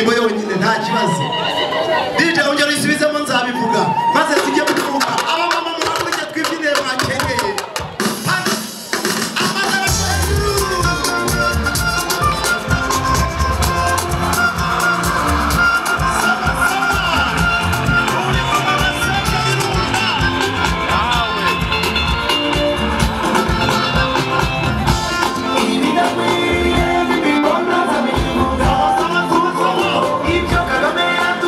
indirimbo yonyine nta kibazo DJ ongera isubizemo nzabivuga maze tujye kuvuga abamama muhaguruke twibyinire mwakenyeye Ibyo Kagame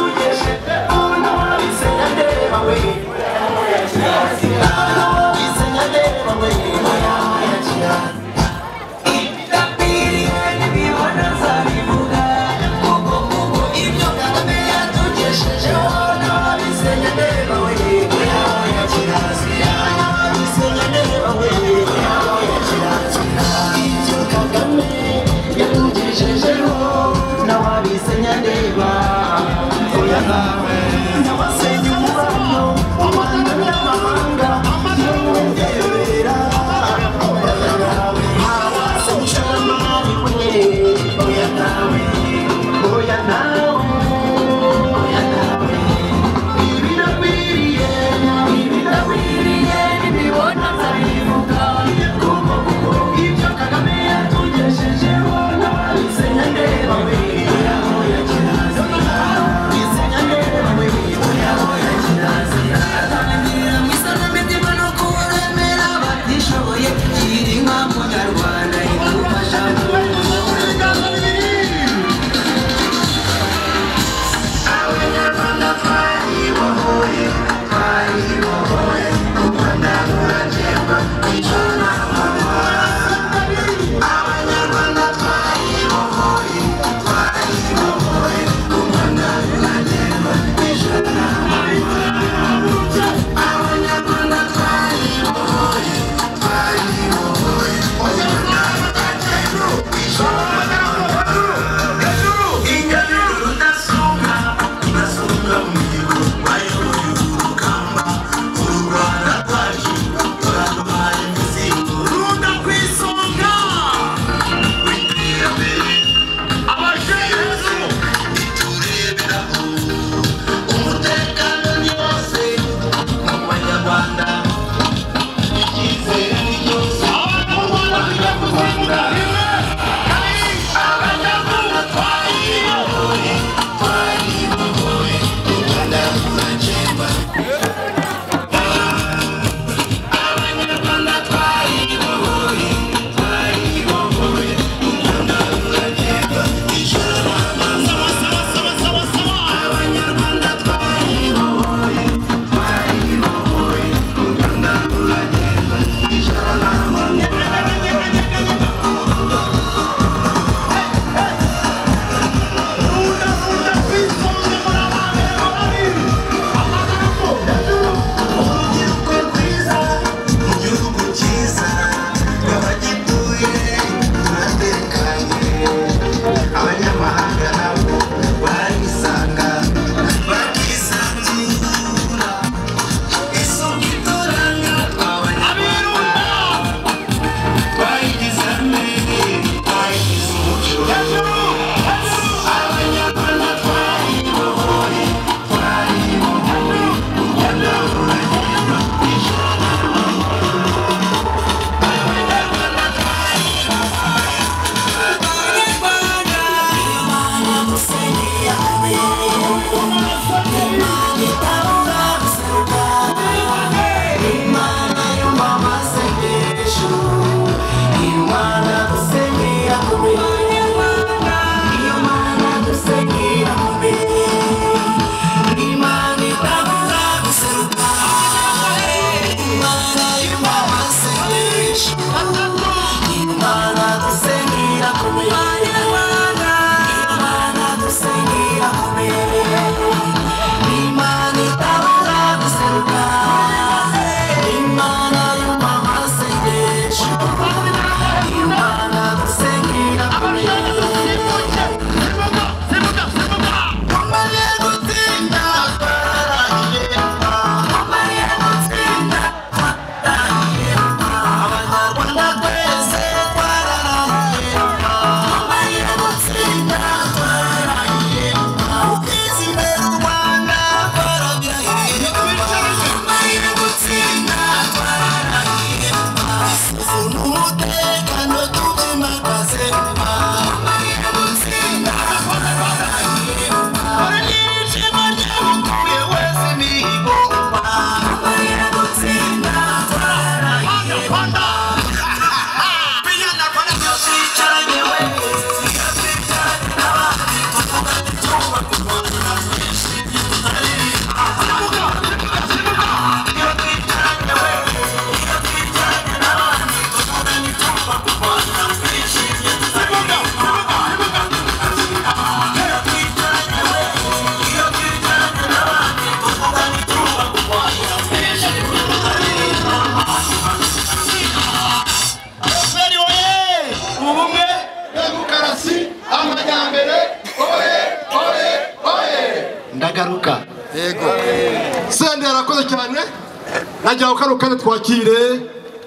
murakoze cyane. Najya ukano kandi twakire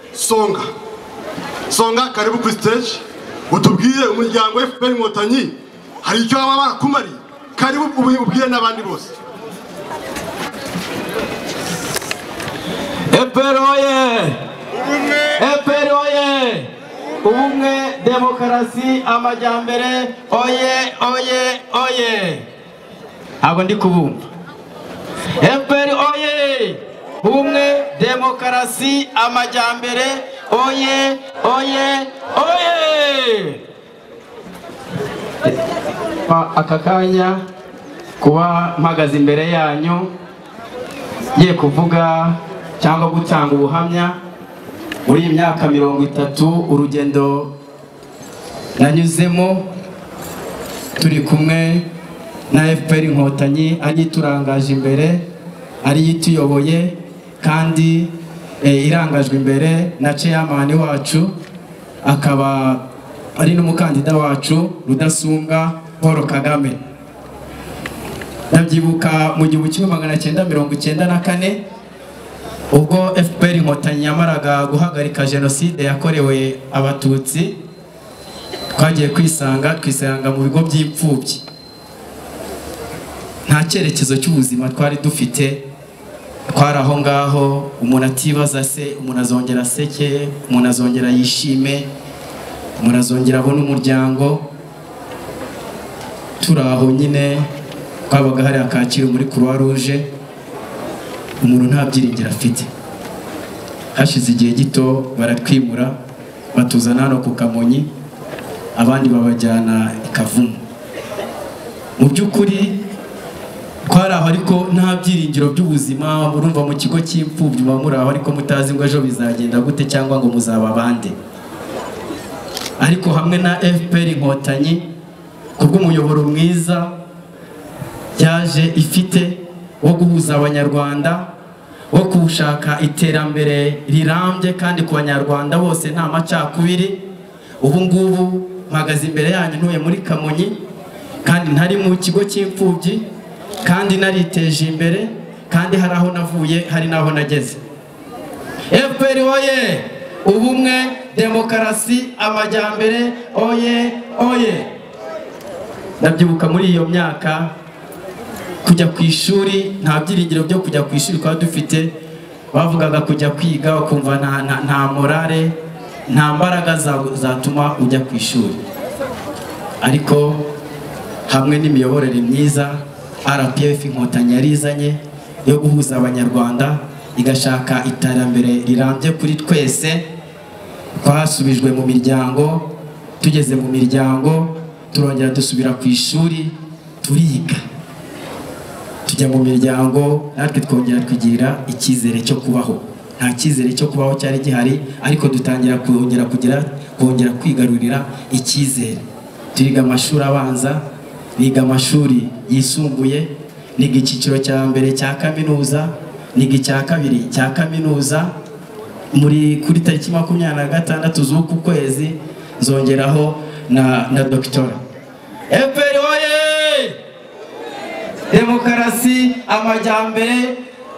Songa karibu kuri stage. Utubwire umuryango FPR Inkotanyi hari icyo baba barakumari. Karibu ubwire n'abandi bose. FPR oye! FPR oye! Ubumwe, demokarasi, amajyambere, oye, oye, oye! Ntabwo ndi kubumva. FPR oye! Ubumwe, demokarasi, amajyambere, oye, oye, oye! Aka kanya kuba mpagaze imbere yanyu ngiye kuvuga cyangwa gutanga ubuhamya muri iyi myaka 30 urugendo nanyuzemo turi kumwe na FPR Inkotanyi agiturangaje imbere ari yituyoboye kandi irangajwe imbere na chairman wacu akaba ari n'umukandida wacu Rudasumbwa Paul Kagame. Ndabyibuka mu 1994 ubwo FPR Inkotanyi yamaraga guhagarika jenoside yakorewe abatutsi twagiye kwisanga mu bigo by'imfubyi. Nta cyerekezo cy'ubuzima twari dufite, twari aho ngaho, umuntu atibaza se umuntu azongera seke, umuntu azongera yishime, umuntu azongera abona umuryango. Turaho nyine twabaga hari akakiro muri Croix Rouge, umuntu nta byiringiro afite. Hashize igihe gito baratwimura batuzana hano ku Kamonyi, abandi babajyana i Kavumu. Mu by'ukuri twari aho ariko nta byiringiro by'ubuzima. Murumva mu kigo cy'imfubyi muri aho ariko mutazi ngo ejo bizagenda gute cyangwa ngo muzaba bande. Ariko hamwe na FPR Inkotanyi kubw'umuyoboro mwiza yaje ifite wo guhuza abanyarwanda, wo kushaka iterambere rirambye kandi ku banyarwanda bose nta macakubiri. Ubu ngubu mpagaze imbere yanyu ntuye muri Kamonyi kandi ntari mu kigo cy'imfubyi kandi nariteje imbere kandi hari aho navuye hari naho nageze. FPR oye! Ubumwe, demokarasi, amajyambere, oye, oye! Ndabyibuka muri iyo myaka kujya ku ishuri nta byiringiro byo kujya ku ishuri kwa dufite. Bavugaga kujya kwiga ukumva nta morale, nta mbaraga zatuma ujya ku ishuri. Ariko hamwe n'imiyoborere myiza RPF Inkotanyi yarizanye yo guhuza abanyarwanda igashaka iterambere rirambye kuri twese, twasubijwe mu miryango. Tugeze mu miryango turongera dusubira ku ishuri turiga, tujya mu miryango natwe twongera kugira icyizere cyo kubaho. Nta cyizere cyo kubaho cyari gihari ariko dutangira kongera kwigarurira icyizere. Turiga amashuri abanza, niga amashuri yisumbuye, niga icyiciro cya mbere cya kaminuza, niga icya kabiri cya kaminuza. Kuri tariki 26 z'uku kwezi nzongeraho na doctora. FPR oye! Demokarasi, amajyambere,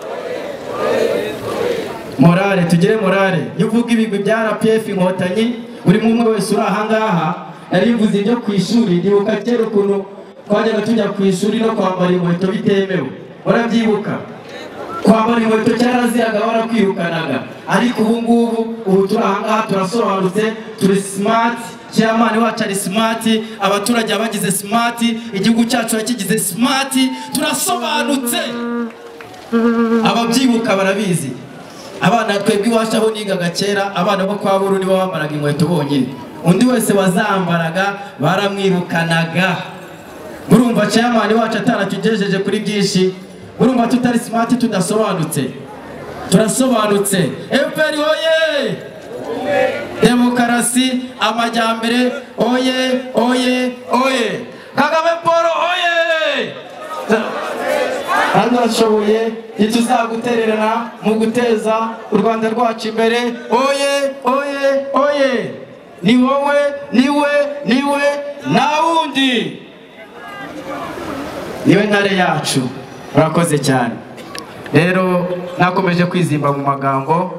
morale, tugire morale. Yuvuga ibigwi bya RPF Inkotanyi buri umwe wese uri aha ngaha. Narivuze ibyo ku ishuri, ndibuka kera ukuntu twajyaga tujya ku ishuri no kwambara inkweto bitemewe. Urabyibuka? Kwambara inkweto cyaraziraga barakwirukanaga. Ariko ubu turi aha ngaha turasobanutse, turi smart. Chairman wacu ari smart, abaturage abagize smart, igihugu cyacu yakigize smart, turasobanutse. Ababyibuka barabizi. Abana twebwe iwacu aho nigaga kera, abana bo kwa Buru nibo bambaraga inkweto bonyine. Undi wese wazambaraga baramwirukanaga. Murumva chairman wacu ataratugejeje kuri byinshi. Murumva tutari smart, tudasobanutse. Turasobanutse. FPR oye! Demokarasi, amajyambere, oye, oye, oye! Kagame Paul oye! Arashoboye ituzagutererana mu guteza u Rwanda rwacu imbere. Oye, oye, oye! Ni wowe, niwe na wundi. Niwe ntare yacu. Urakoze cyane. rero nakomeje kwizimba mu magambo.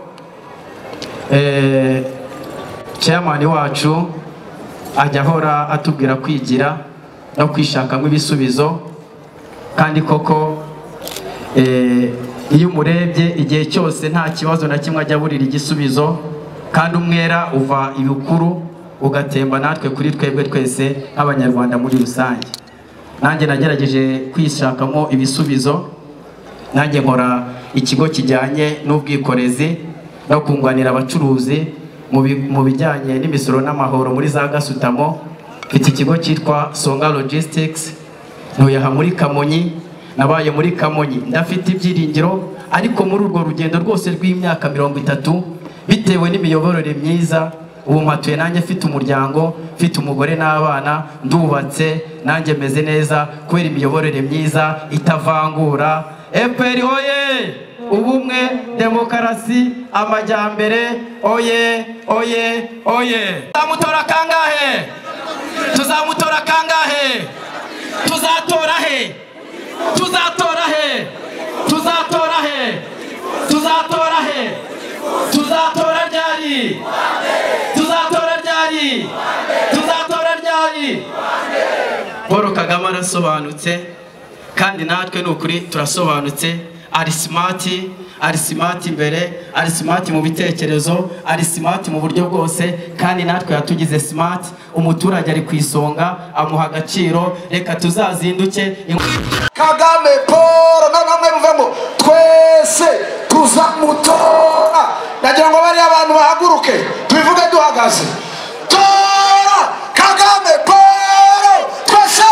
Chairman wacu ajya ahora atubwira kwigira no kwishakamo ibisubizo, kandi koko iyo umurebye igihe cyose nta kibazo na kimwe ajya aburira igisubizo, kandi umwera uva ibukuru ugatemba natwe kuri twebwe twese nk'abanyarwanda muri rusange. Nanjye nagerageje kwishakamo ibisubizo, nanjye nkora ikigo kijyanye n'ubwikorezi no kunganira abacuruzi mu bijyanye n'imisoro n'amahoro muri za Gasutamo. Mfite ikigo cyitwa Songa Logistics, ntuye aha muri Kamonyi, nabaye muri Kamonyi ndafite ibyiringiro, ariko muri urwo rugendo rwose rw'imyaka 30 bitewe n'imiyoborere myiza, ubu matuye nanjye mfite umuryango, mfite umugore n'abana, ndubatse, nanjye meze neza kubera imiyoborere myiza itavangura. FPR oye! Ubumwe, demokarasi, amajyambere, oye oye oye! Tuzamutora kangahe? Tuzamutora kangahe? Tuzatora he? Tuzatora he? Tuzatora he? Tuzatora he? Tuzatora ryari? Tuzatora ryari? Tuzatora ryari? Paul Kagame arasobanutse, kandi natwe n'ukuri turasobanutse. Ari smart imbere, ari smart mu bitekerezo, ari smart mu buryo bwose, kandi natwe yatugize smart. Umuturage ari ku isonga, amuha agaciro. Reka tuzazinduke. Kagame Paul namwe muvemo twese tuzamutora. Nagira ngo bari abantu bahaguruke tubivuge duhagaze. Tora Kagame Paul twese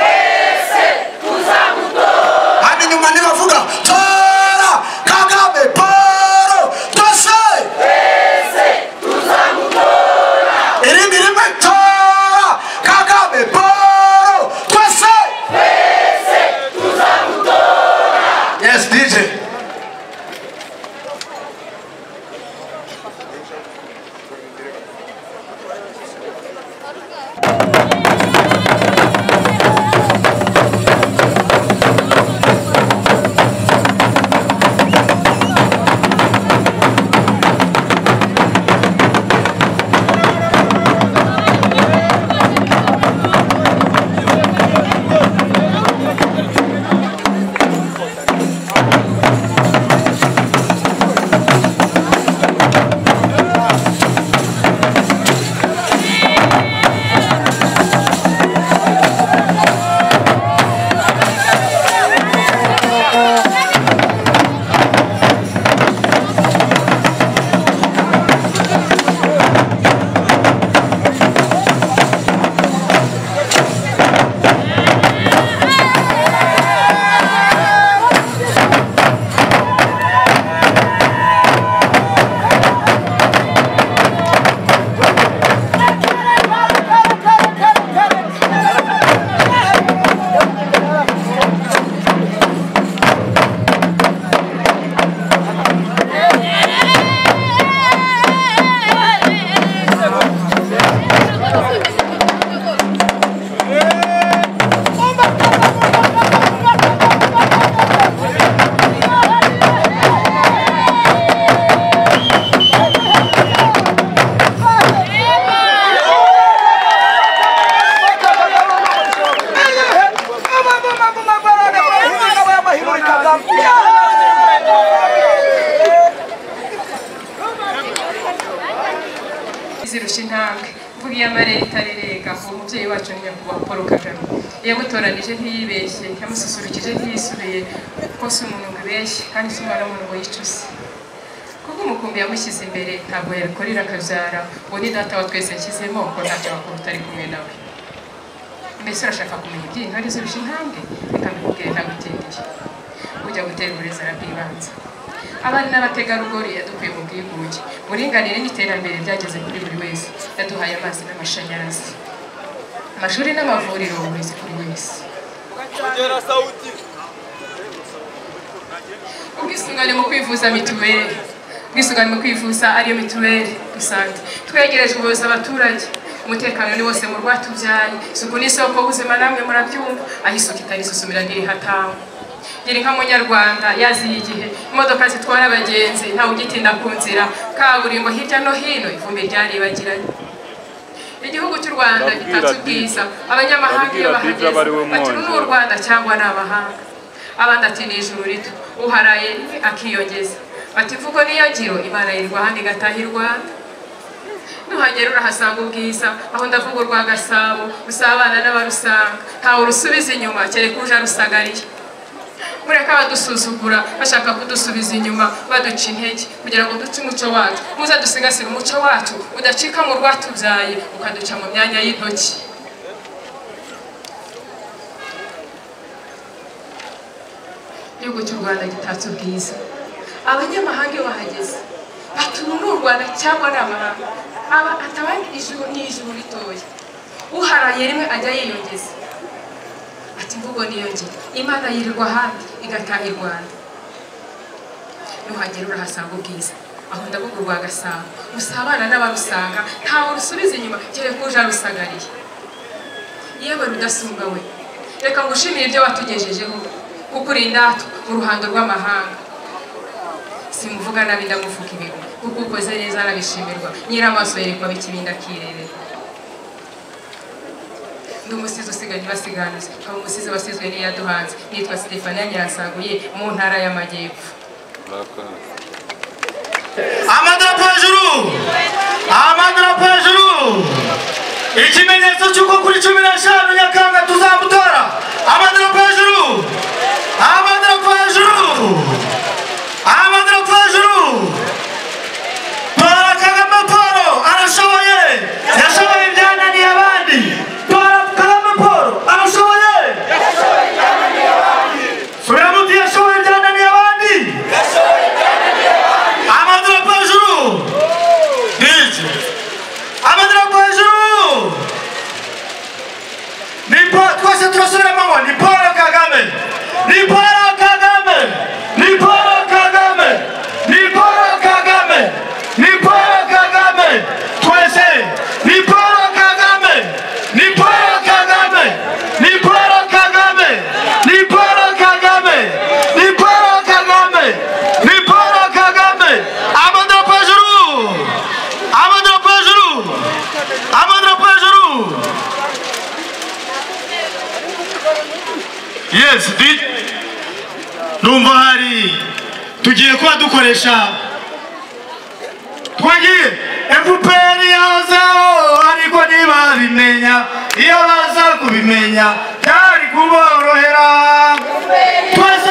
tuzamutora. Hadi nyuma nibavuga tora Kagame Paul twese tuzamutora. Irindi rimwe tora Kagame Paul twese tuzamutora. Yes DJ. zirusha intambwe mvugiye amarere itarerega ngo umubyeyi wacu nyakubahwa Paul Kagame yamutoranije ntiyibeshye, yamususurukije ntiyisubiye, kuko si umuntu ngo ibeshye kandi si umwana w'umuntu ngo yicuze. Kuko umukumbi yamushyize imbere ntabwo yabikorera akabyara, uwo ni data wa twese yashyizemo ko ntacyo wakora utari kumwe nawe. Mbese urashaka kumenya iby'intore zirusha intambwe? Reka mbikubwire ntagutindiye. Ujya gutera uburezi arabwibanza. Abari n'abategarugori yadukuye mu bwigunge, uburinganire n'iterambere byageze kuri buri wese. Yaduhaye amazi n'amashanyarazi, amashuri n'amavuriro, uburezi kuri wese. Ubwisungane mu kwivuza mituweli, ubwisungane mu kwivuza ariyo mituweli dusante. Twegereje ubuyobozi abaturage, umutekano ni wose mu rwatubyaye, isuku n'isoko ubuzima namwe murabyumva, aho isuku itari isusumira ntiri hatangwa. gira inka munyarwanda yaziye igihe imodoka zitwara abagenzi ntawe ugitinda ku nzira kaburimbo hirya no hino ivumbi ryaribagiranye igihugu cy'u Rwanda gitatse ubwiza abanyamahanga iyo bahageze bati ni u Rwanda cyangwa ni abahanga abandi ati ni ijuru rito uharaye akiyongeza bati mvugo niyo ngiro Imana yirwa handi gataha i Rwanda nuhagera urahasanga ubwiza aho ndavuga urwa Gasabo usabana n'abarusanga ntawe urusubiza inyuma kereka uje arusagariye mureka badusuzugura bashaka kudusubiza inyuma baduca intege kugira ngo duce umuco wacu muze dusigasire umuco wacu udacika mu rwatubyaye ukaduca mu myanya y'intoki igihugu cy'u Rwanda gitatse ubwiza abanyamahanga iyo bahageze batuma n'u Rwanda cyangwa n'amahanga aba atabandi ijuru n'ijuru ritoya uharaye rimwe ajya yiyongeza ati mvugo niyongera Imana yirirwa handi igataha i Rwanda nuhagera urahasanga ubwiza aho ndavuga urwa Gasabo usabana n'abarusanga ntawe urusubiza inyuma kereka uje arusagariye yewe rudasumbwa we reka ngushimire ibyo watugejejeho kuko uri indatwa mu ruhando rw'amahanga simuvuga nabi ndamufuka ibigwi kuko ukoze neza arabishimirwa nyiramaso yerekwa bikibinda akirerera ndi umusizi usigaye ntibasiganuze aba umusizi wasizwe n'iyaduhanze nitwa Stefania Nyiransaguye mu ntara y'Amajyepfo amadarapo hejuru amadarapo hejuru ikimenyetso cy'uko kuri 15 Nyakanga tuzamutora amadarapo hejuru amadarapo hejuru amadarapo hejuru Paul Kagame Paul arashoboye yashoboye ibyananiye abandi Paul Kagame Paul arashoboye Suramuti yashoboye ibyananiye abandi amadarapo hejuru amadarapo hejuru ni Paul twese turasubiramo ni Paul Kagame ni Paul Kagame ni Paul Kagame ni Paul Kagame ni Paul Kagame twese ni Paul Kagame ni Paul Kagame ni Paul Kagame ni Paul Kagame ni Paul Kagame ni Paul Kagame amadarapo hejuru amadarapo hejuru amadarapo hejuru yes numva hari tugiye kuba dukoresha twagiye FPR yahozeho ariko ntibabimenya iyo baza kubimenya byari kuborohera twese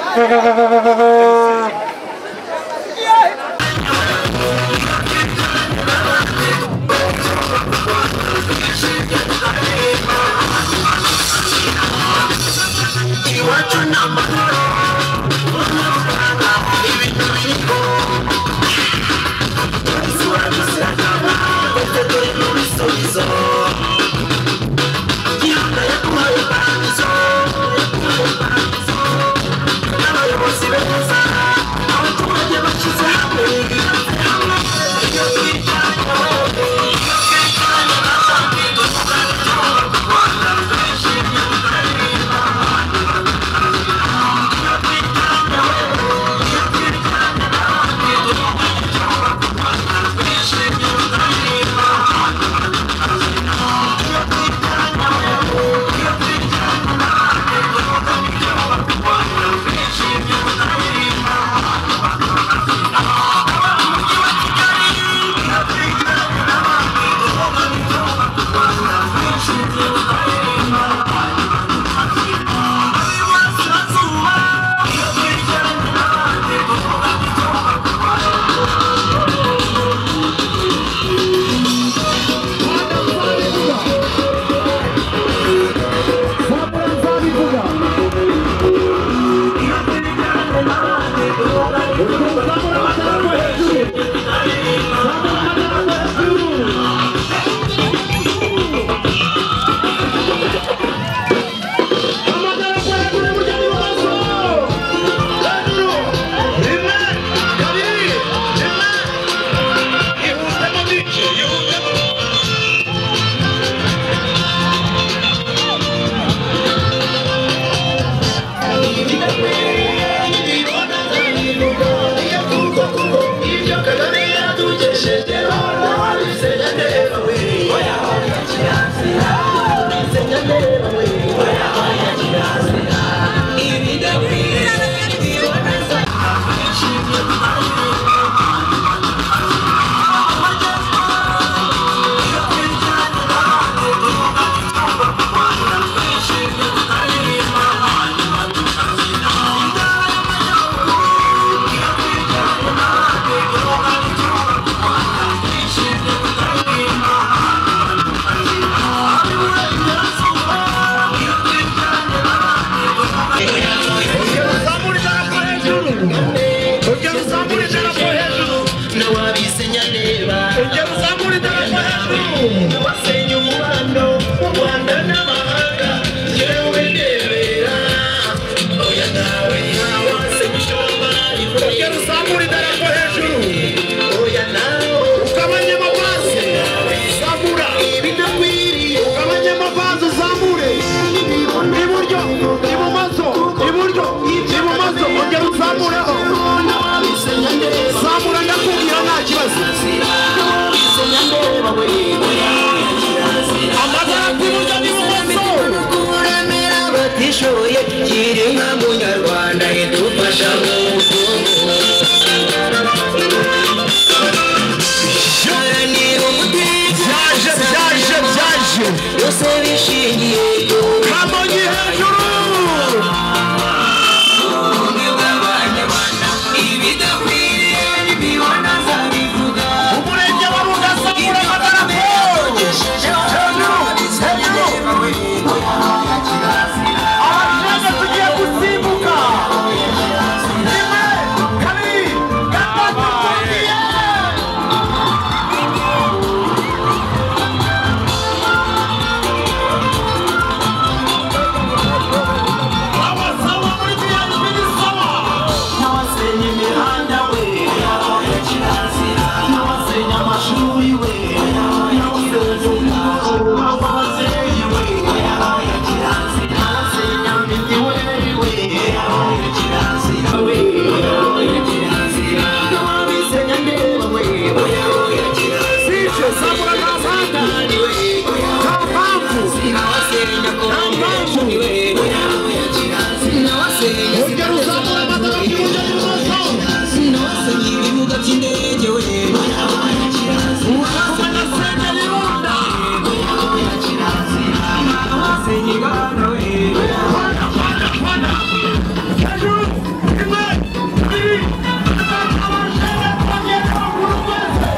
inka munyarwanda idufasha mu bukungu haranira umutekano byose bishingiye ku kamonyi hejuru ubumwe bw'abanyarwanda ibidakwiriye ntibibona zabivuga umurenge wa rugasakura amadarapo abashaka tugiye gusimbuka rimwe kabiri gatatu abasawa muri VIP ni sawa n'abasenya imihanda we n'abasenya amashuri we n'abasenya umugoroba w'ababyeyi we n'abasenya mitiweli we n'ababisenya ndeba we sije sabura n'abasangani we nta mpamvu n'abasenya kompamvu we n'abasenya ugera uzamura amadarapo y'uburyo n'ibumoso n'abasenya ibibuga by'indege we uwakumwe na senya y'irunda n'abasenya inganda we Rwanda hejuru rimwe kabiri abashaka bagiye kwagura urwego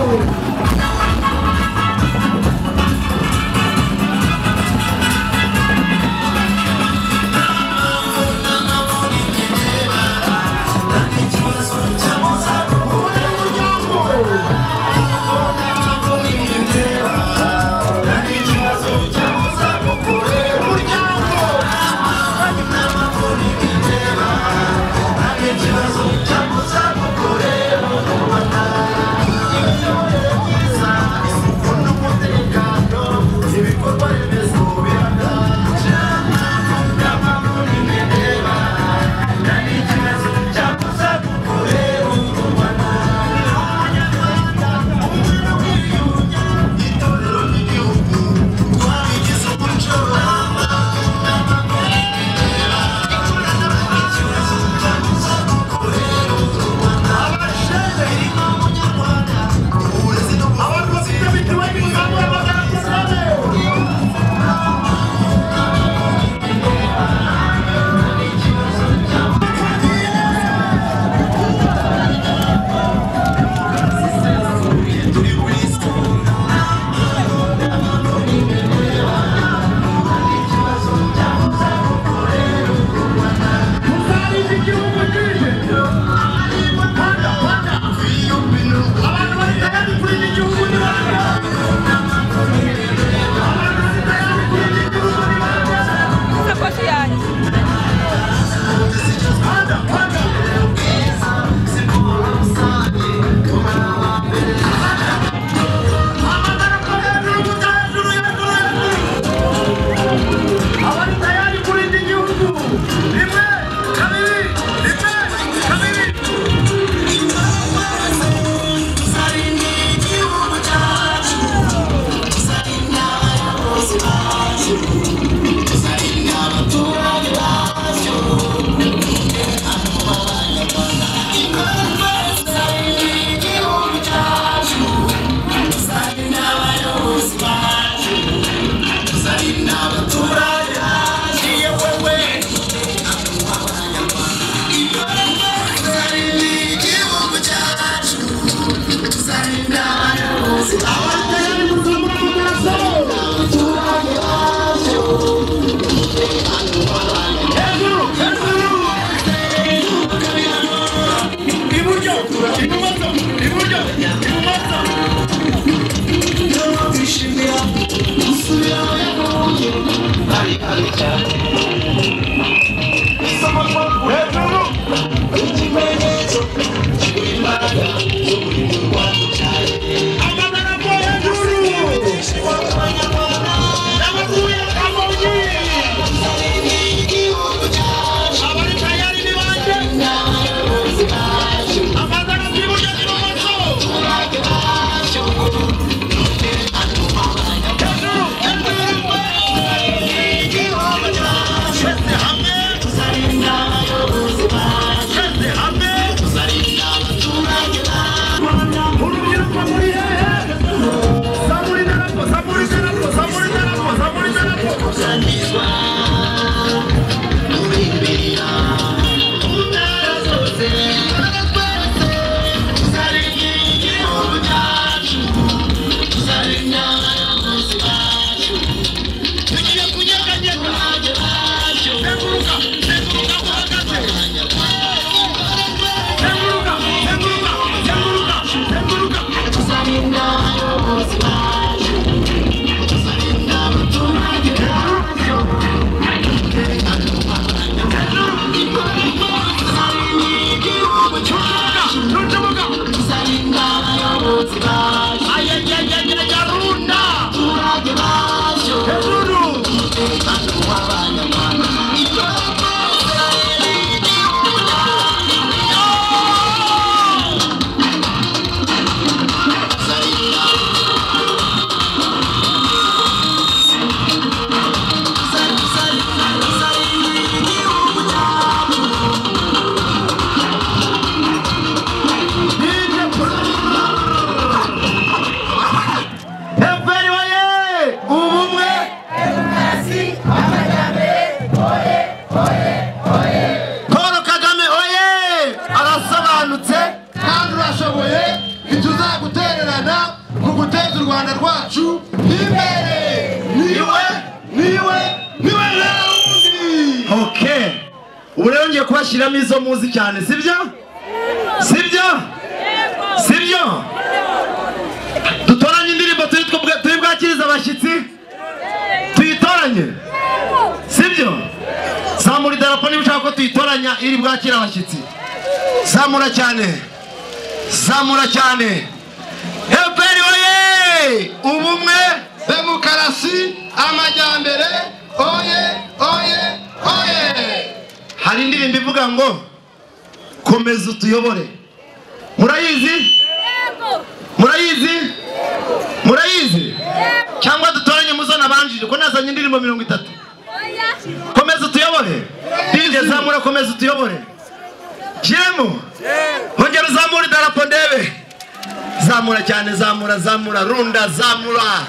Okay. Ubu rero ngiye kubashyiramo izo muzi cyane, sibyo? Sibyo? Sibyo? Dutoranye indirimbo turi bwakiriza abashyitsi? Tuyitoranye? Sibyo? Zamura idarapo niba ushaka ko tuyitoranya iri bwakira abashyitsi. Zamura cyane. Zamura cyane. Efuperi oye! Ubumwe, demokarasi, amajyambere, oye, oye, oye! Hari indirimbo ivuga ngo komeza utuyobore. Murayizi? Murayizi? Murayizi? Cyangwa dutoranye muzona banjije ko nazanye indirimbo 30. Komeza utuyobore. DJ zamura komeza utuyobore. Jemu. Hongera uzamura idarapo ndebe. Zamura cyane, zamura, zamura, runda, zamura.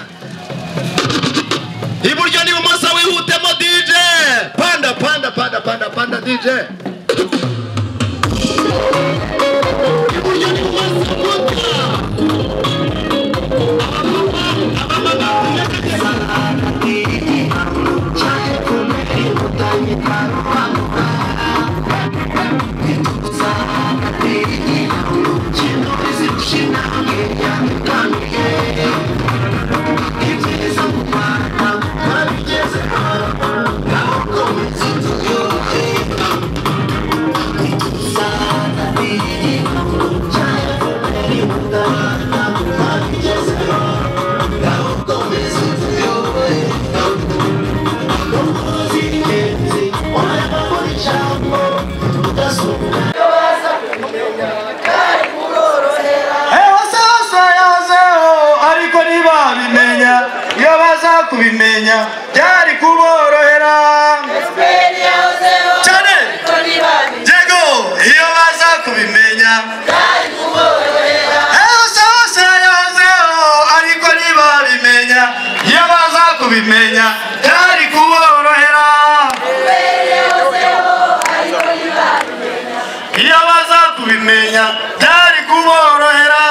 Iburyo ni bumoso wihutemo DJ. Panda, panda, panda, panda, panda DJ. Iburyo ni bumoso wihutemo. Kubimenya byari kuborohera cyane Jego iyo baza kubimenya byari kuborohera hose yazeho ariko ntibabimenya iyo baza kubimenya byari kuborohera iyo baza kubimenya byari kuborohera.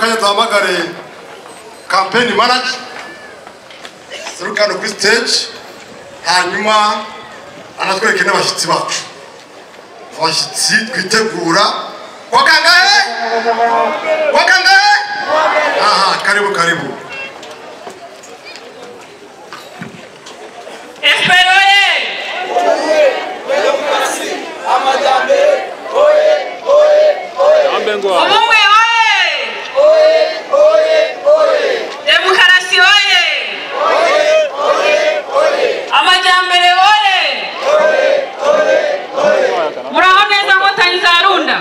kanya duhamagare campaign manager serukano kuri stage, hanyuma anatwereke n'abashyitsi bacu. Abashyitsi twitegura wakangahe? Aha, karibu. Esperoye! Amajambere! Ubumwe oye! Demokarasi oye! Amajambere oye! Muraho neza Nkotanyi za Runda?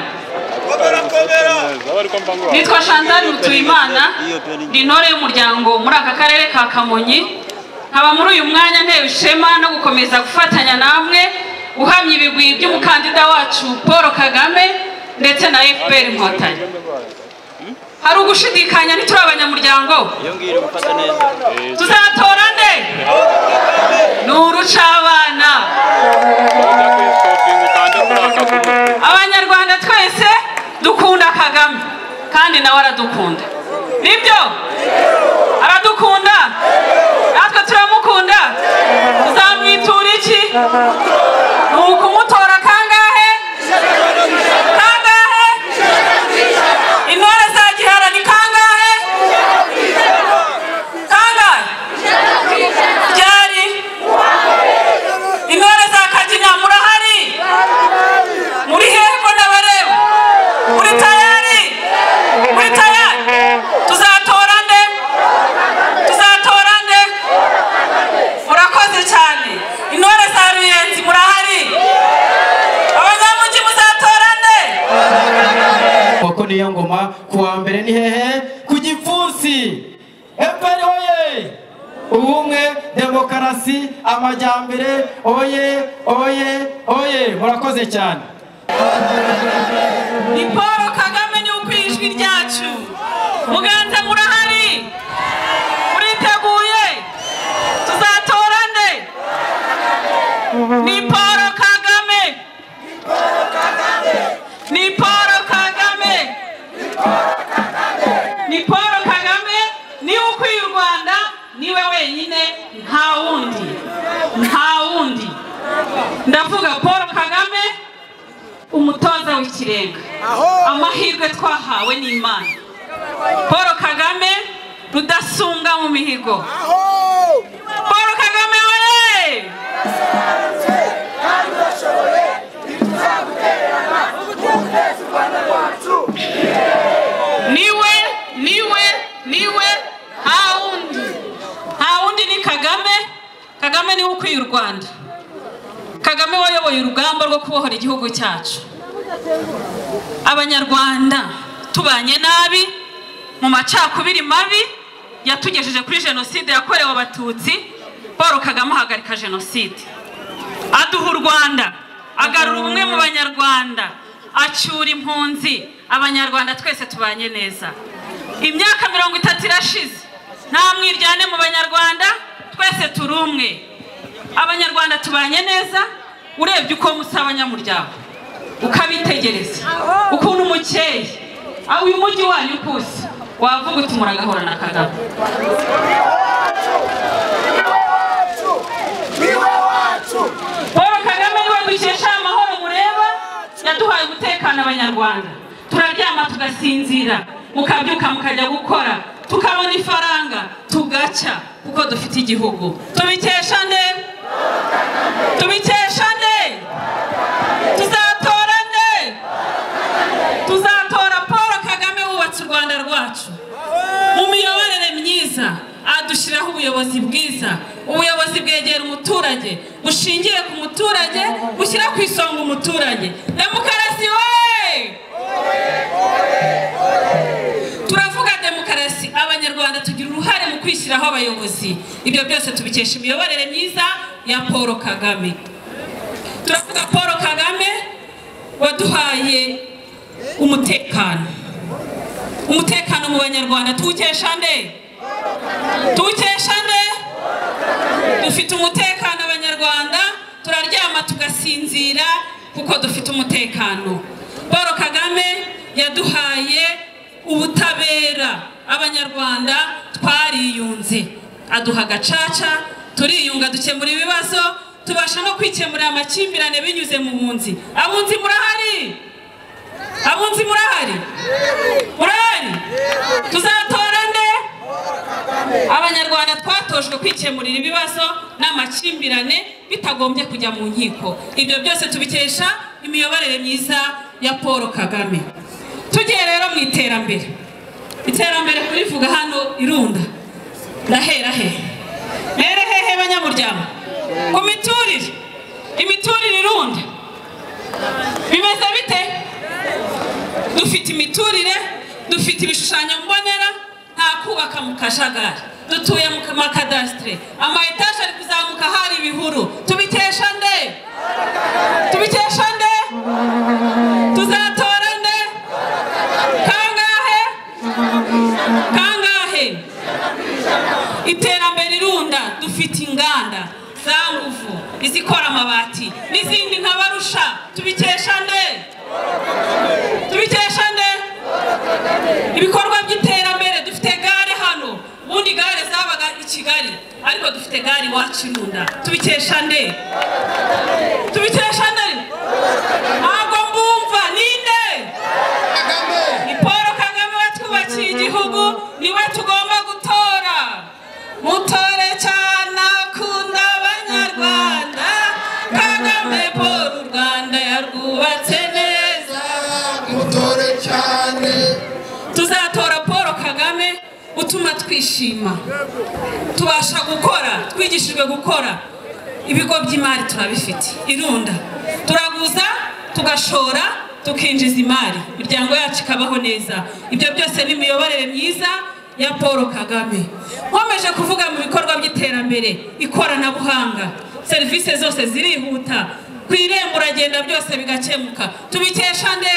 Nitwa Chantal Mutuyimana, ndi intore y'umuryango muri aka karere ka Kamonyi. Nkaba muri uyu mwanya ntewe ishema no gukomeza gufatanya namwe guhamya ibigwi by'umukandida wacu Paul Kagame ndetse na FPR Inkotanyi. Hari ugushidikanya ntituri abanyamuryango? Tuzatora nde? N'urucabana. Abanyarwanda twese dukunda Kagame kandi nawe aradukunda. Nibyo? Aradukunda? Natwe turamukunda. Tuzamwitura iki? Ukumutora kangahe? Intore za Gihara ni kangahe? Ryari? Intore za Kaginya murahari? Muri hego n'abareba? Muri tayari? Tuzatora nde? Murakoze cyane. Intore za Ruyenzi murahari? Abanyamugi muzatora nde? Koko niyo ngoma kuwa mbere ni hehe? Ku Gipfunsi. FPR oye! Ubumwe, demokarasi, amajyambere oye! Murakoze cyane. Ni Paul Kagame ni ukwijwi ryacu. Muganza murahari? Muriteguye? Tuzatora nde? Ni Paul Kagame. Ni ukwiye u Rwanda, niwe wenyine, nta wundi. Ndavuga Paul Kagame, umutoza w'ikirenga. Amahirwe twahawe n'Imana. Paul Kagame rudasumbwa mu mihigo. Paul Kagame oye! Niwe haundi ni Kagame ni ukwiye u Rwanda. Kagame wayoboye urugamba rwo kubohora igihugu cyacu. Abanyarwanda tubanye nabi mu macakubiri mabi yatugejeje kuri jenoside yakorewe Abatutsi. Paul Kagame ahagarika jenoside, aduha u Rwanda, agarura ubumwe mu Banyarwanda, acyura impunzi. Abanyarwanda twese tubanye neza. Imyaka 30 irashize, nta mwiryane mu Banyarwanda, twese turi umwe. Abanyarwanda tubanye neza. Urebye uko musa abanyamuryango ukabitegereza ukuntu mukeye, aho uyu mujyi wanyu kose wavuga uti muragahora na Kagame. Paul Kagame niwe dukesha amahoro mureba, yaduhaye umutekano Abanyarwanda. Turaryama tugasinzira, mukabyuka mukajya gukora, tukabona ifaranga, tugaca kuko dufite igihugu. Tubikesha nde? Tuzatora nde? Tuzatora Paul Kagame wubatse u Rwanda rwacu mu miyoborere myiza, adushyiraho ubuyobozi bwiza, ubuyobozi bwegera umuturage, bushingiye ku muturage, bushyira ku isonga umuturage. Demokarasi we! Turavuga demokarasi, Abanyarwanda tugira uruhare mu kwishyiraho abayobozi. Ibyo byose tubikesha imiyoborere myiza ya Paul Kagame. Turavuga Paul Kagame waduhaye umutekano mu Banyarwanda. Tuwukesha nde? Dufite umutekano Abanyarwanda, turaryama tugasinzira kuko dufite umutekano. Paul Kagame yaduhaye ubutabera. Abanyarwanda twariyunze, aduha gacaca, turiyunga, dukemura ibibazo, tubasha no kwikemurira amakimbirane binyuze mu bunzi. Abunzi murahari? Abunzi murahari? Murahari? Tuzatora nde? Abanyarwanda twatojwe kwikemurira ibibazo n'amakimbirane bitagombye kujya mu nkiko. Ibyo byose tubikesha imiyoborere myiza ya Paul Kagame. Tugiye rero mu iterambere. Iterambere kurivuga hano Irunda. Ndahera he? Mere hehe banyamuryango? Ku miturire. Imiturire Irunda. Bimeze bite? Dufite imiturire, dufite ibishushanyo mbonera, nta kubaka mu kajagari. Dutuye mu makadastre, ama etage ari kuzamuka hari ibihuru. Tubikesha nde? Tubikesha nde? Tuzatora nde? Kangahe? Kangahe? Iterambere Irunda, dufite inganda za nguvu, izikora amabati n'izindi nkabarusha. Tubikesha nde? Tubikesha nde? Ibikorwa by'iterambere, dufite gare hano. Ubundi gare zabaga i Kigali, ariko dufite gare iwacu Irunda. Tubikesha nde? Tubikesha nde? Ntabwo mbumva. Ninde? Ni Paul Kagame watwubakiye igihugu, niwe tugomba gutora. Mutore cyane, akunda Abanyarwanda. Kagame Paul, u Rwanda yarwubatse neza. Mutore cyane. Tuzatora Paul Kagame utuma twishima, tubasha gukora, twigishijwe gukora. Ibigo by'imari turabifite Irunda, turaguza, tugashora, tukinjiza imari, imiryango yacu ikabaho neza. Ibyo byose ni imiyoborere myiza ya Paul Kagame. Nkomeje kuvuga mu bikorwa by'iterambere, ikoranabuhanga, serivisi zose zirihuta, ku irembo uragenda byose bigakemuka. Tubikesha nde?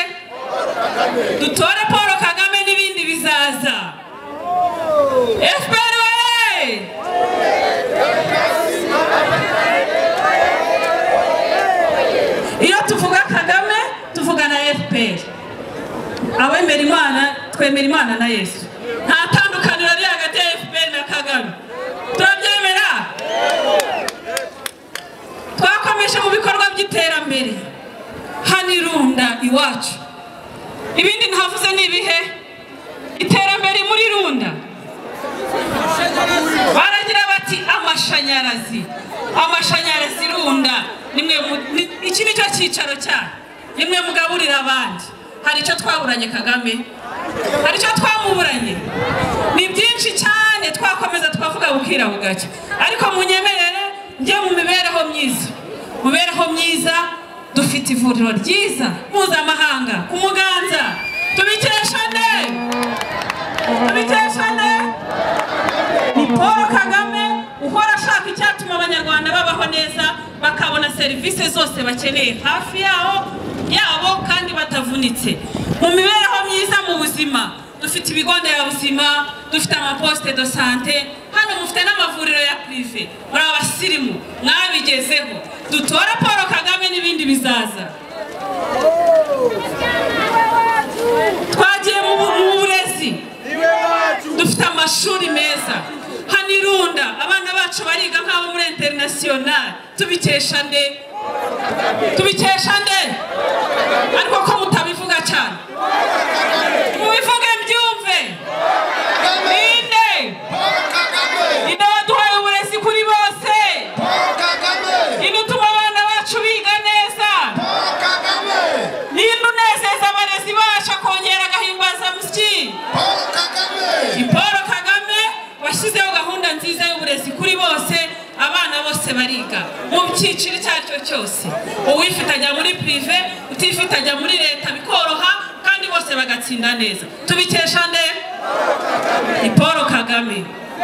Dutore Paul Kagame n'ibindi bizaza. FPR we! Iyo tuvuga Kagame tuvuga na FPR. Abemera Imana twemera Imana na Yesu. Nta tandukaniro riri hagati ya FPR na Kagame. Turabyemera? Twakomeje mu bikorwa by'iterambere hano Irunda iwacu. Ibindi ntavuze ni ibihe? Iterambere muri Irunda. Baragira bati amashanyarazi. Amashanyarazi Irunda nimwe iki nicyo cyicaro cya nimwe mugaburira abandi. Hari icyo twaburanye Kagame? Hari icyo twamuburanye? Ni byinshi cyane twakomeza twavuga bukira bugacya. Ariko munyemerere njye mu mibereho myiza. Mubereho myiza dufite ivuriro ryiza mpuzamahanga ku Muganza. Tubikesha nde? Tubikesha nde? Ni Paul Kagame uhora ashaka icyatuma Abanyarwanda babaho neza, bakabona serivisi zose bakeneye hafi yabo kandi batavunitse. Mu mibereho myiza mu buzima dufite ibigo nderabuzima, dufite amaposte de santé, hano mufite n'amavuriro ya privé. Muri abasirimu mwabigezeho. Dutora Paul Kagame n'ibindi bizaza. Twagiye mu burezi, dufite amashuri meza hano Irunda, abana bacu bariga nk'abo muri international. Tubikesha nde? Tubikesha nde? Ariko ko mutabivuga cyane, mubivuge mbyumve. Ninde? Ninde waduhaye uburezi kuri bose? Ninde utuma abana bacu biga neza? Ninde unezeza abarezi bacu akongera agahimbazamusyi? Ni Paul Kagame washyizeho gahunda nziza y'uburezi kuri bose. Abana bose bariga mu cyiciro cyacyo cyose. Uwifite ajya muri privé, utifite ajya muri leta, bikoroha kandi bose bagatsinda neza. Tubikesha nde? Ni Paul Kagame.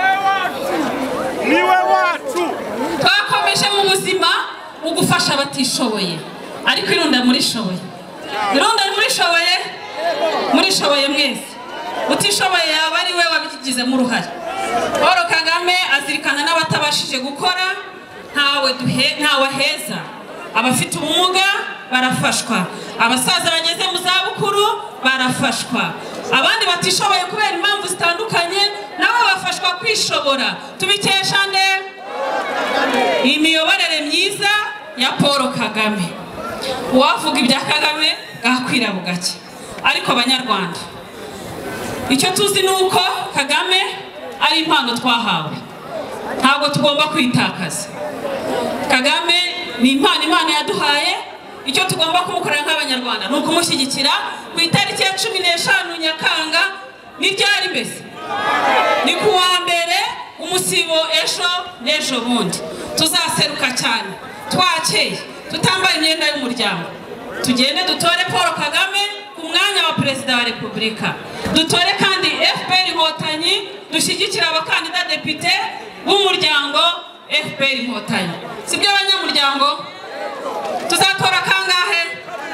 Niwe wacu. Twakomeje mu buzima ugufasha abatishoboye, ariko Irunda muri shoboye. Irunda muri shoboye, muri shoboye mwese. Utishoboye yaba ari we wabigizemo uruhare. Paul Kagame azirikana n'abatabashije gukora, ntawe heza. Abafite ubumuga barafashwa, abasaza bageze mu zabukuru barafashwa, abandi batishoboye kubera impamvu zitandukanye nabo bafashwa kwishobora. Tubikesha nde? Imiyoborere myiza ya Paul Kagame. Uwavuga ibya Kagame akwira bugake. Ariko Banyarwanda, icyo tuzi nuko Kagame ari impano twahawe, ntabwo tugomba kwitakaza. Kagame ni impano Imana yaduhaye. Icyo tugomba kumukorera nk'Abanyarwanda ni ukumushyigikira. Ku itariki ya 15 Nyakanga ni ryari mbese? Ni kuwa mbere, umusibo ejo bundi tuzaseruka cyane twakeye, tutambaye imyenda y'umuryango, tugende dutore Paul Kagame ku mwanya wa Perezida wa Repubulika. Dutore kandi FPR Inkotanyi, dushyigikira abakandida depite b'umuryango FPR Inkotanyi. Sibyo abanyamuryango? Tuzatora kangahe?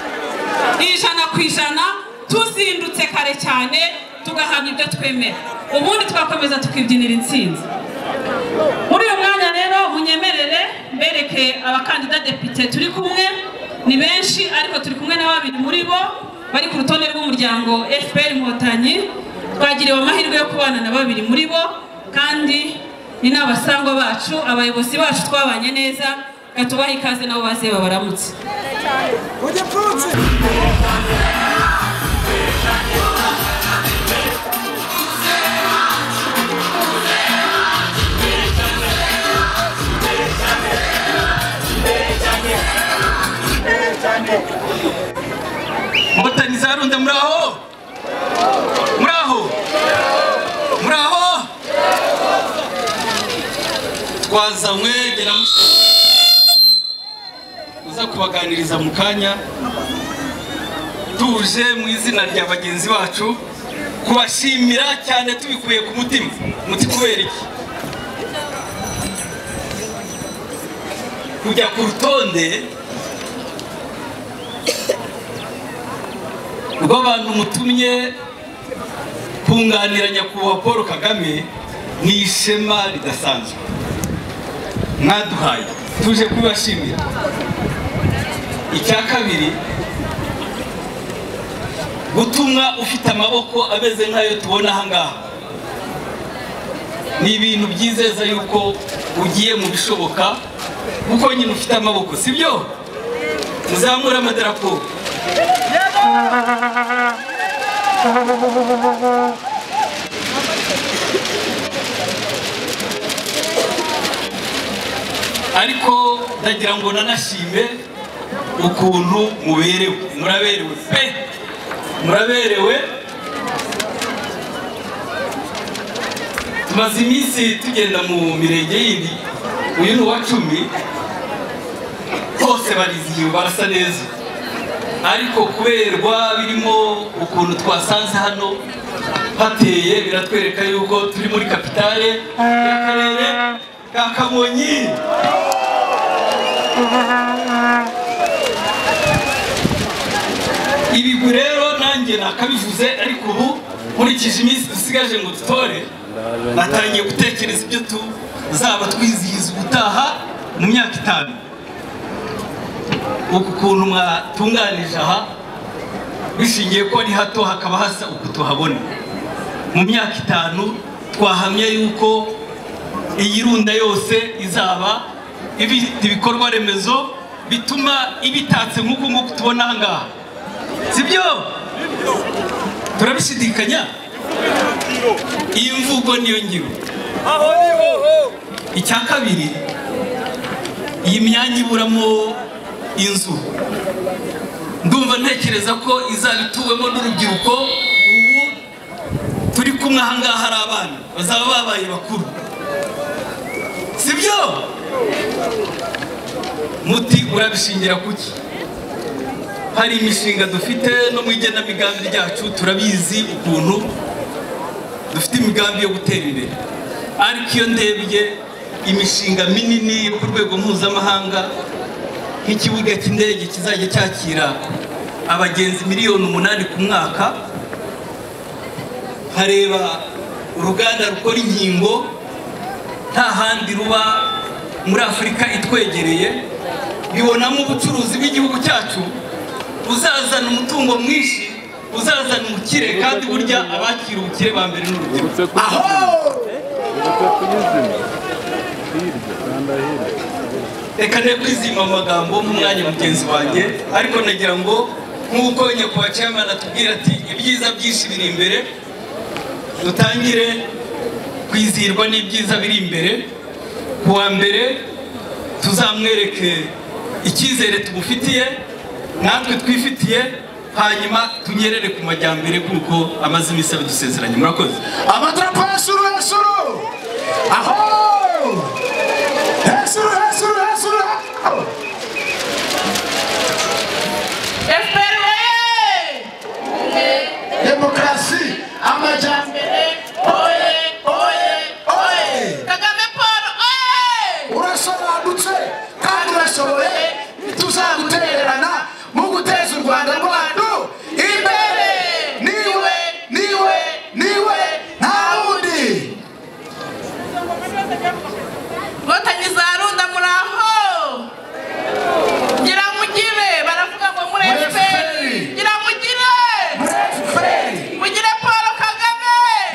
100%, tuzindutse kare cyane tugahamya ibyo twemera, ubundi twakomeza tukibyinira intsinzi. Muri uyu mwanya rero munyemerere mbereke abakandida depite turi kumwe. Ni benshi ariko turi kumwe na babiri muri bo bari ku rutonde rw'umuryango FPR Inkotanyi. Twagiriwe amahirwe yo kubana na babiri muri bo, kandi ni n'abasangwa bacu, abayobozi bacu twabanye neza. Gatubaha ikaze nabo baze babaramutse. Motani zarunde muraho? Muraho? Muraho? Twazanywe gera uza kubaganiriza mu kanya, tuje mu izina rya bagenzi bacu kubashimira cyane tubikuye ku mutima. Muti kubera iki? Kujya ku rutonde rw'abantu mutumye kunganira nyakubahwa Paul Kagame ni ishema ridasanzwe mwaduhaye, tuje kubashimira. Icya kabiri, gutumwa ufite amaboko ameze nk'ayo tubona aha ngaha ni ibintu byizeza yuko ugiye mu bishoboka, kuko nyine ufite amaboko, sibyo? Muzamura amadarapo. Ariko ndagira ngo nanashime ukuntu muberewe. Muraberewe pe, muraberewe. Tumaze iminsi tugenda mu mirenge yindi, uyu ni uwa 10, hose barizihiwe barasa neza. Ariko kuberwa birimo ukuntu twasanze hano hateye, biratwereka yuko turi muri kapitale y'akarere ka Kamonyi. Ibi rero nanjye nakabivuze, ariko ubu nkurikije iminsi dusigaje ngo dutore, natangiye gutekereza ibyo tuzaba twizihiza ubutaha mu myaka 5. Uku kuntu mwatunganije aha bishingiye ko ari hato hakaba hasa uku tuhabona. Mu myaka 5 twahamya yuko iyi runda yose izaba ibikorwa remezo bituma ibitatse nk'uko nguko tubona aha ngaha, sibyo? Turabishidikanya? Iyi mvugo niyo ngiro. Icya kabiri, iyi myanya iburamo inzu, ndumva ntekereza ko izabituwemo n'urubyiruko. Ubu turi kumwe aha ngaha hari abana bazaba babaye bakuru, sibyo? Muti urabishingira kuki? Hari imishinga dufite no mu igenamigambi ryacu, turabizi ukuntu dufite imigambi yo gutera imbere. Ariko iyo ndebye imishinga minini yo ku rwego mpuzamahanga, nk'ikibuga cy'indege kizajya cyakira abagenzi 8 miliyoni ku mwaka, hareba uruganda rukora inkingo nta handi ruba muri Afurika itwegereye, bibonamo ubucuruzi bw'igihugu cyacu buzazana umutungo mwinshi uzazana ubukire kandi burya abakira ubukire ba mbere n'urubyiruko. Reka ne kwizima amagambo mu mwanya mugenzi wanjye, ariko nagira ngo nk'uko nyakubahwa chairman atubwira ati ibyiza byinshi biri imbere, dutangire kwizihirwa n'ibyiza biri imbere. Kuwa mbere tuzamwereke icyizere tumufitiye natwe twifitiye, hanyuma tunyerere ku majyambere kuko amaze iminsi abidusezeranye. Murakoze. Amadarapo hejuru hejuru, aho hejuru hejuru hejuru. FPR Demokarasi, amajyambere, oye oye oye. Kagame Paul Urasobanutse kandi urashoboye, tuzagutererana mu guteza u Rwanda rwacu imbere. Niwe niwe niwe nta wundi. Ngotanyi za Runda muraho, ngira mugire, baravuga ngo muri FPR, ngira mugire, mugire Paul Kagame.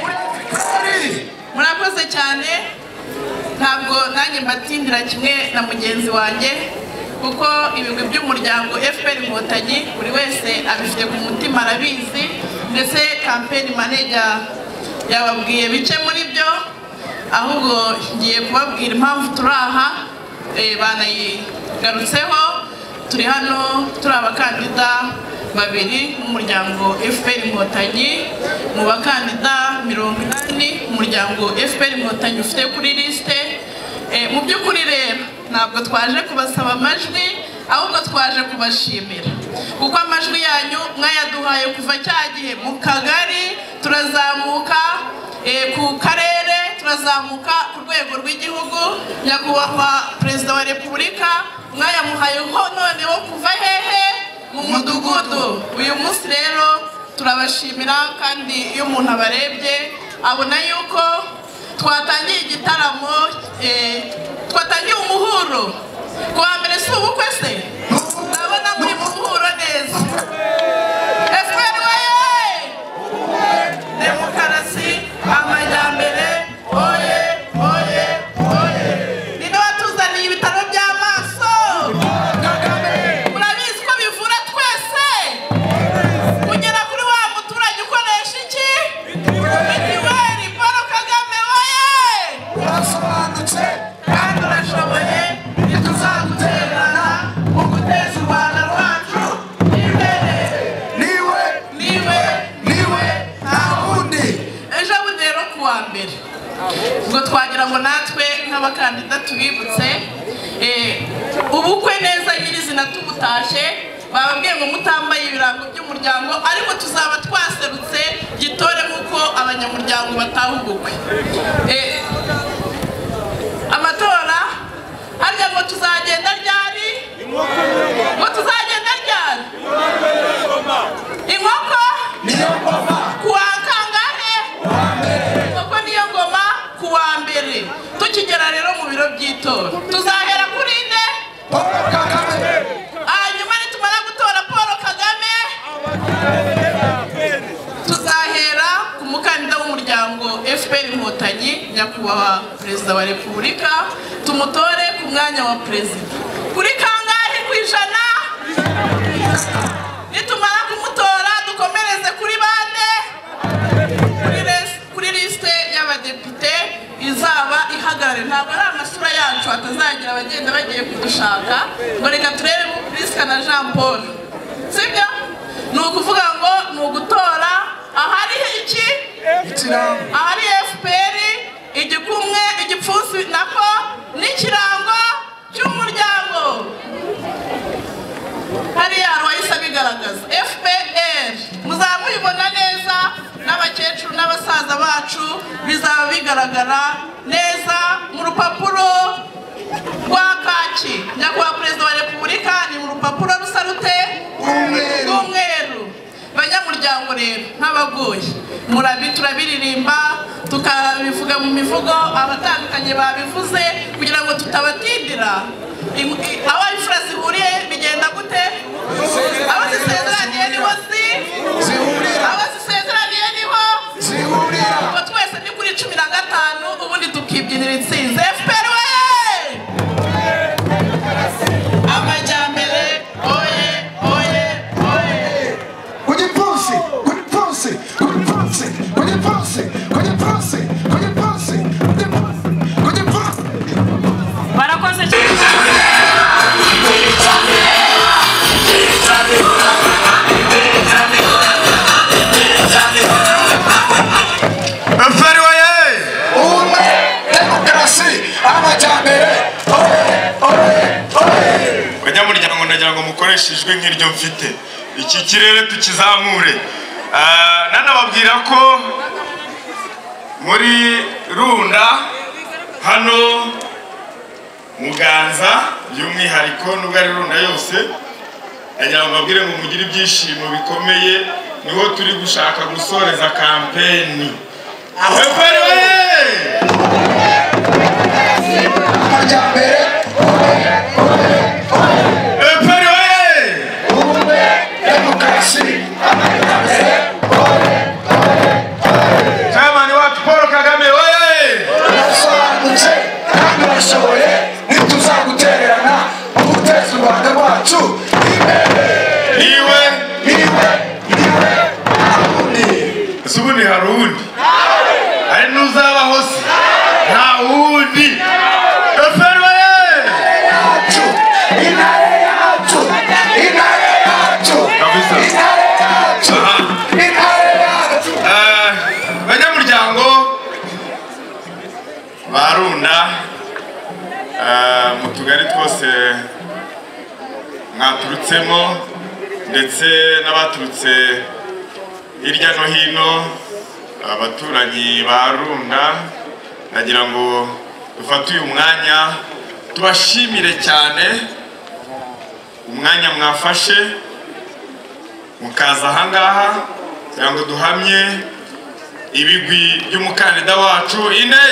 Murakoze cyane, ntabwo nanjye mbatindira kimwe na mugenzi wanjye, kuko ibigwi by'umuryango FPR Inkotanyi buri wese abifite ku mutima, arabizi, ndetse campaign manager yababwiye bice muri byo, ahubwo ngiye kubabwira impamvu turi aha. Banayigarutseho, turi hano turi abakandida babiri umuryango FPR Inkotanyi, mu bakandida 80 umuryango FPR Inkotanyi ufite kuri liste. Mu by'ukuri rero ntabwo twaje kubasaba amajwi, ahubwo twaje kubashimira, kuko amajwi yanyu mwayaduhaye kuva cya gihe mu kagari, turazamuka ku karere, turazamuka ku rwego rw'igihugu. Nyakubahwa Perezida wa Repubulika mwayamuhayeho noneho kuva hehe, mu mudugudu. Uyu munsi rero turabashimira, kandi iyo umuntu abarebye abona yuko twatangiye igitaramo, twatangiye umuhuro. Kuwa mbere si ubukwe se? Ndabona muri muhuro neza. FPR demokarasi, amajyambere, oye oye oye. Ninde watuzaniye ibitaro by'amaso? Murabizi ko bivura twese, kugera kuri wa muturage ukoresha iki? Mitiweli. Paul Kagame Urasobanutse kandi urashoboye, ntituzagutererana mu guteza u Rwanda rwacu imbere. Niwe niwe niwe nta wundi. ejo bundi rero kuwa mbere ubwo twagira ngo natwe nk'abakandida tubibutse ubukwe neza nyirizina tubutashye. Bababwiye ngo mutambaye ibirango by'umuryango, ariko tuzaba twaserutse gitore nk'uko abanyamuryango bataha ubukwe. Amatora harya ngo tuzagenda ryari? Ngo tuzagenda ryari? Inkoko niyo ngoma kuwa kangahe? Inkoko niyo ngoma kuwa mbere. Tukigera rero mu biro by'itora, tuzahera kuri nde? Paul Kagame. Hanyuma nitumara gutora Paul Kagame, tuzahera ku mukandida w'umuryango FPR Inkotanyi, Nyakubahwa Perezida wa Repubulika, tumutore ku mwanya wa perezida. Kuri kangahe ku ijana? Nitumara kumutora dukomereze kuri bande? Kuri liste y'abadepite izaba ihagarare. Ntabwo ari amasura yacu atazagira abagenda bagiye kudushaka ngo reka turebe Priska na Jean Paul, sibyo? Ni ukuvuga ngo ni ugutora ahari iki? Ahari FPR, igikumwe, igipfunsi nako n'ikirango cy'umuryango. Hariya wahise bigaragaza FPR, muzamubibona neza, n'abakecuru n'abasaza bacu bizaba bigaragara neza mu rupapuro rwa kaki. Nyakubahwa Perezida wa Repubulika ni mu rupapuro rusa rute? Umweru. Banyamuryango rero nk'abagoye, turabiririmba tukabivuga mu mivugo abatandukanye babivuze, kugira ngo tutabatindira. Aho imfura zihuriye bigenda gute? Aho zisezeraniye niho zihuriye. twibyinira intsinzi. FPR we amajyambere oye oye oye. Kugipfunsi kugipfunsi kugipfunsi kugipfunsi kugipfunsi kugipfunsi kugipfunsi. barakoze banyamuryango ndagira ngo mukoreshejwe nk'iryo mfite iki kirere tukizamure. Nanababwira ko muri Runda hano Muganza by'umwihariko nubwo ari Runda yose, ndagira ngo mbabwire ngo mugire ibyishimo bikomeye, niho turi gushaka gusoreza kampeni. Chamani wacu Paul Kagame ntituzagutererana ubuteza u Rwanda rwacu imbere. ubundi hari uwundi ari n'uzabaho se nta wundi. Banyamuryango barunda mu tugari twose mwaturutsemo ndetse n'abaturutse hirya no hino, abaturanyi barunda, nagira ngo dufate uyu mwanya tubashimire cyane umwanya mwafashe mukaza ahangaha kugira ngo duhamye ibigwi by'umukandida wacu ine.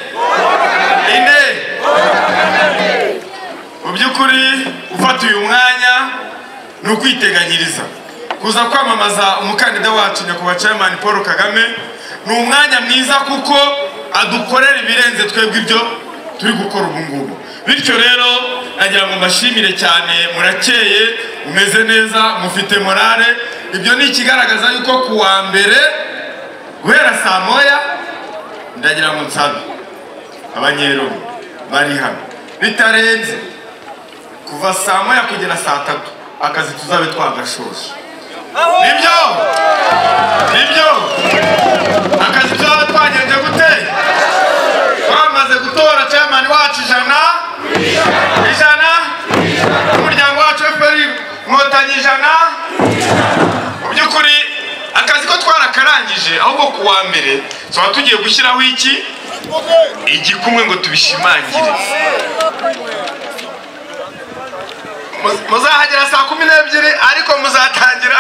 Mu by'ukuri ufata uyu mwanya ni ukwiteganyiriza kuza kwamamaza umukandida wacu nyakubahwa Chairman Paul Kagame. Ni umwanya mwiza kuko adukorera ibirenze twebwe ibyo turi gukora ubu ngubu. Bityo rero nagira ngo mbashimire cyane, murakeye, umeze neza, mufite morale. Ibyo ni ikigaragaza yuko kuwa mbere guhera saa moya ndagira ngo nsabe abanyero bari hano bitarenze kuva saa moya kugera saa tatu akazi tuzabe twagashoje. Nibyo akazi tuzabe twagenze gute? Twamaze gutora chairman wacu ijana umuryango wacu FPR Inkotanyi ijana. Mu by'ukuri akazi ko twarakarangije, ahubwo kuwa mbere tuba tugiye gushyiraho igikumwe ngo tubishimangire. Muzahagera saa 12 ariko muzatangira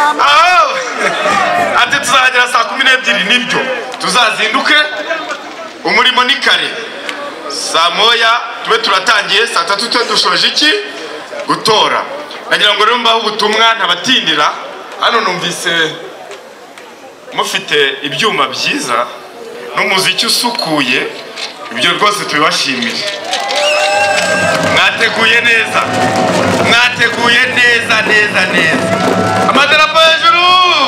ati tuzahagera saa 12. Nibyo tuzazinduke, umurimo ni kare, saa moya tube turatangiye, saa 3 tube dushoje gutora. Nagira ngo rero mbaho ubutumwa ntabatindira. Hano numvise mufite ibyuma byiza n'umuziki usukuye, ibyo rwose tubibashimire. Mwateguye neza amadarapo hejuru.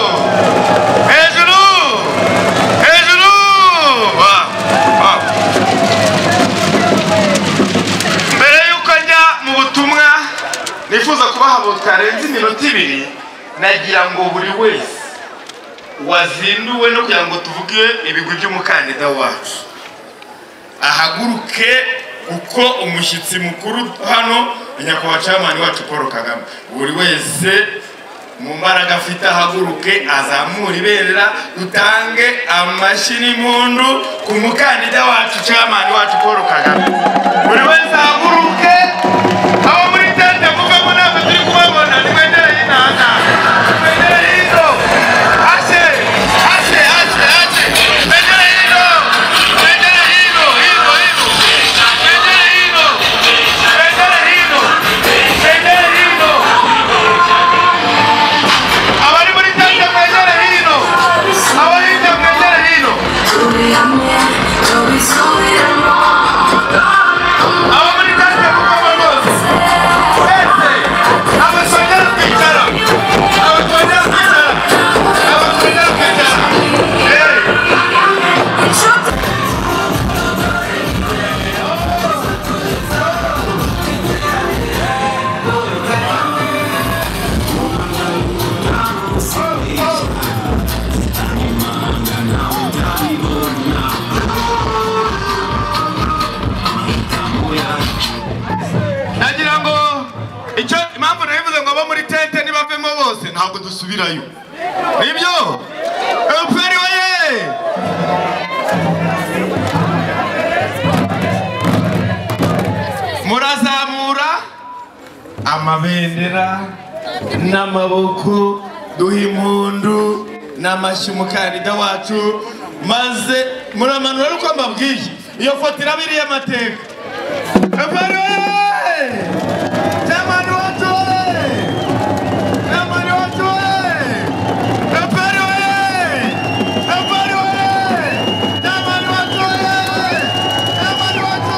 Mbere yuko njya mu butumwa nifuza kubaha butarenze iminota 2, nagira ngo buri wese wazinduwe no kugira ngo tuvuge ibigwi by'umukandida wacu ahaguruke, uko umushyitsi mukuru hano nyakubahwa Chairman wacu Paul Kagame. Buri wese mu mbaraga afite ahaguruke, azamura ibendera, dutange amashyi n'impundu ku mukandida wacu Chairman wacu Paul Kagame. Buri wese ahaguruke, abo muri tende muve mu ntabwo turi kubabona, nimwegere y'inanga, nimwegere hino, ashe nimwegere hino, nimwegere hino, abari muri tende mwegere hino, abari hirya mwegere hino. icyo impamvu nabivuze ngo abo muri tente nibavemo bose ntabwo dusubirayo nibyo FPR oye murazamura amabendera n'amaboko duha impundu n'amashyi umukandida wacu maze muramanura uko mbabwiye iyo foto irabiriye amateka FPR jamani watu jamani watu FPR FPR jamani watu jamani watu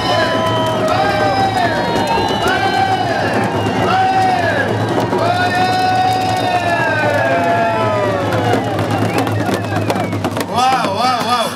wow wow wow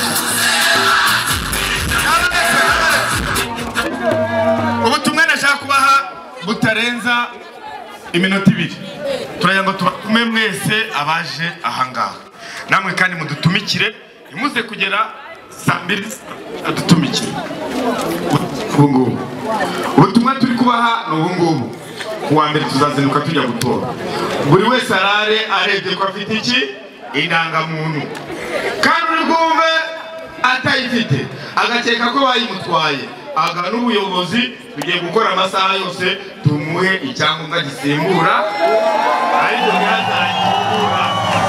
ubutumwa nashaka kubaha butarenza iminota 2 turayango tubatume mwese abaje ahangaha namwe kandi mudutumikire imuze kugera saa 2 adutumikire ubungubu ubutumwa turi kubaha n'ubungubu kuwa mbere tuzazinduka tujya gutora buri wese arare arebye ko afite iki indangamuntu kandi uri bwumve atayifite agakeka ko bayimutwaye aga n'ubuyobozi tugiye gukora amasaha yose tumuhe icyangombwa gisimbura ariko ntazagikura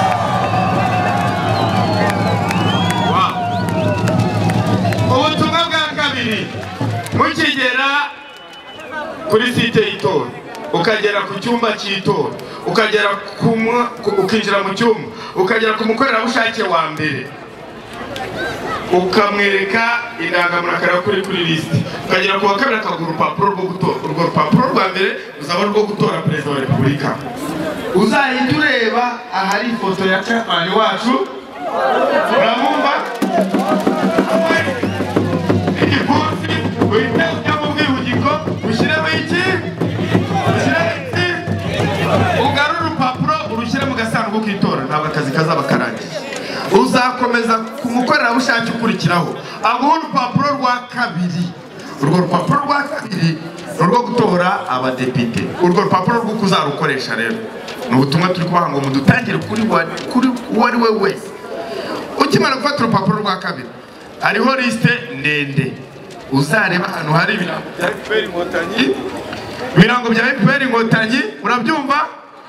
ubutumwa bwa kabiri mukigera kuri site y'itora ukagera ku cyumba cy'itora ukagera ukinjira mu cyumba ukagera ku mukorerabushake wa mbere ukamwereka indangamuntu akareba kuri lisiti ukagera ku wa kabiri akagura urupapuro rwo gutora urwo rupapuro rwa mbere uzaba rwo gutora perezida wa repubulika uzahita ureba ahari ifoto ya chairman wacu uramumva igikosi uhita ujya mu bwihugiko ushyiremo iki ugarura urupapuro urushyire mu gasanduku k'itora ntabwo akazi kazaba karangiye uzakomeza kumukorerabushake ukurikiraho aguha urupapuro rwa kabiri urwo rupapuro rwa kabiri urwo gutora abadepite urwo rupapuro rwo kuzarukoresha rero ni ubutumwa turi kubaha ngo mudutangire kuri uwo ari we wese ukimara gufata urupapuro rwa kabiri hariho lisite ndende uzareba ahantu hari ibirango bya FPR Inkotanyi murabyumva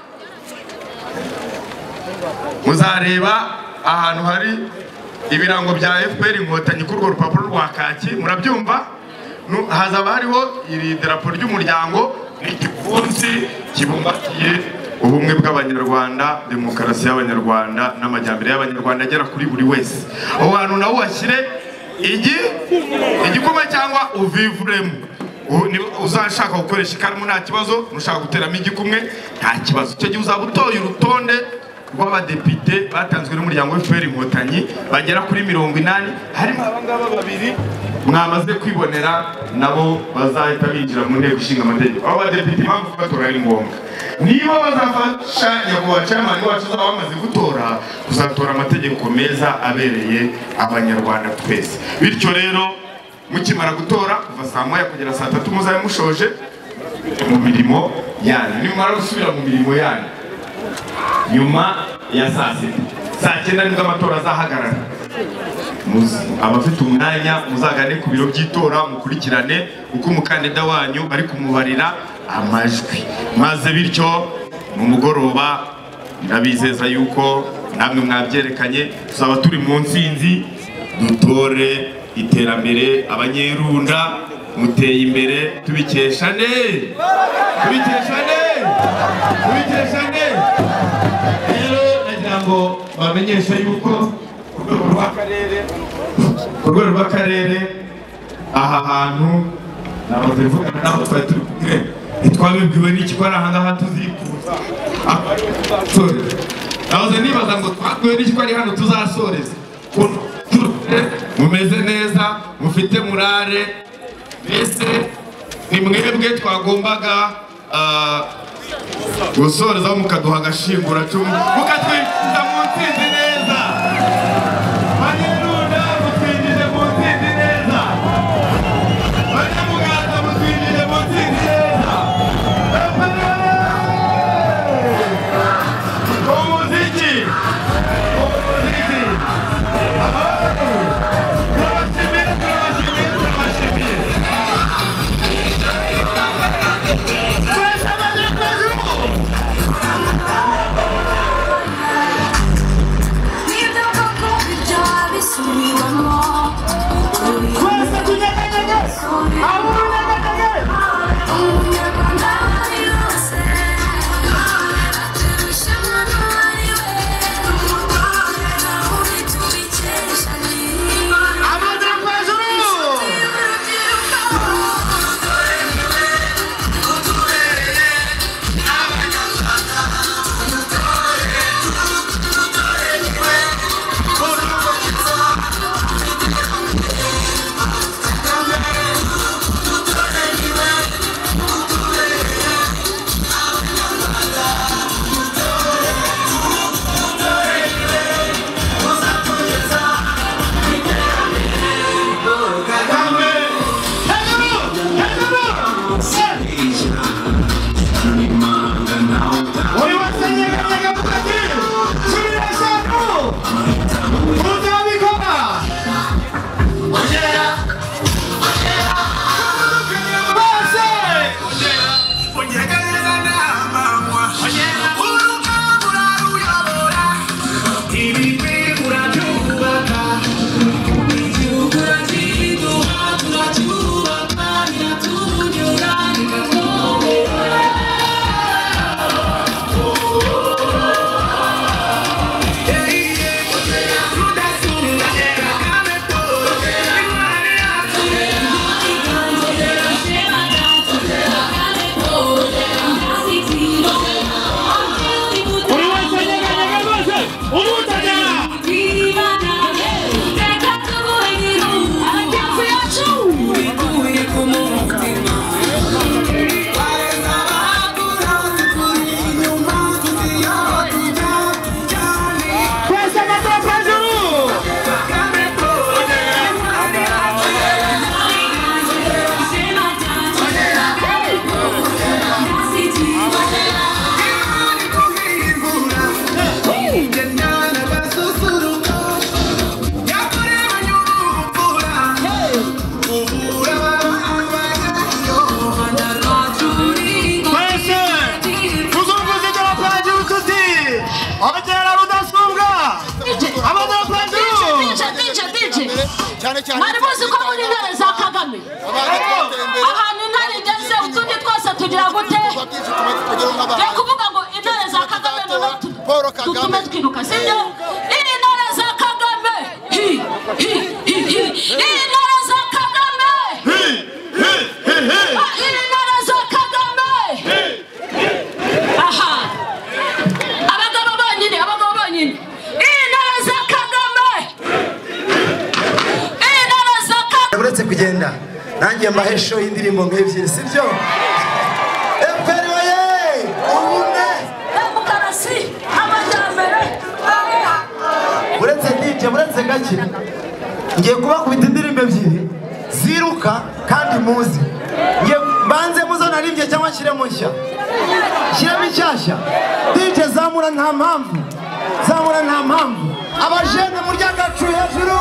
muzareba ahantu hari ibirango bya FPR Inkotanyi kuri urwo rupapuro rwa kaki murabyumva hazaba hariho iri darapo ry'umuryango n'igipfunsi kibumbatiye ubumwe bw'abanyarwanda demokarasi y'abanyarwanda n'amajyambere y'abanyarwanda agera kuri buri wese aho hantu nawo washyire igikoma cyangwa uvivuremo uzashaka gukoresha ikaramu nta kibazo nushaka guteramo igikumwe nta kibazo icyo gihe uzaba utoye urutonde rw'abadepite batanzwe n'umuryango w'FPR Inkotanyi bagera kuri 80 harimo abangaba babiri mwamaze kwibonera nabo bazahita binjira mu nteko ishinga amategeko abo badepite impamvu batora ari ngombwa niba bazafasha nyakubahwa chairman wacu uzaba bamaze gutora kuzatora amategeko meza abereye abanyarwanda twese bityo rero mukimara gutora kuva saa 1 kugera saa 3 muzabe mushoje mu mirimo yanyu nimara gusubira mu mirimo yanyu nyuma ya saa 9 nibwo amatora azahagarara abafite umwanya muzagane ku biro by'itora mukurikirane uko umukandida wanyu bari kumubarira amajwi maze bityo mu mugoroba ndabizeza yuko namwe mwabyerekanye tuzaba turi mu nsinzi dutore iterambere abanyerunda muteye imbere tubikeshane rero nagira ngo bamenyeshe yuko ku rwego rw'akarere aha hantu namaze kuvugana nabo twari turi kumwe ntitwabibwiwe n'iki ko ari ahangaha tuzikuza nahoze nibaza ngo twabwiwe n'iki ko ari hano tuzasoreza mumeze neza mufite murare mbese ni mwebwe twagombaga gusorezaho mukaduha agashinguracumu mukatwinjiza mu ntsinzi neza banyerunda mutwinjije mu ntsinzi neza banyamuganza mutwinjije mu ntsinzi neza kugira gute yo kuvuga ngo intare za Kagame tutume twiruka sibyo intare za Kagame intare za Kagame intare za Kagame aha abagabo bonyine intare za Kagame intare za Kagame uretse kugenda nanjye mbahesho y'indirimbo nk'ebyiri sibyo uretse gake ngiye kubakubita indirimbo ebyiri ziruka kandi muzi ngiye banze muzo narimbye cyangwa nshyiremo nshya shyiramo inshyashya DJ zamura nta mpamvu abajene murya gacu hejuru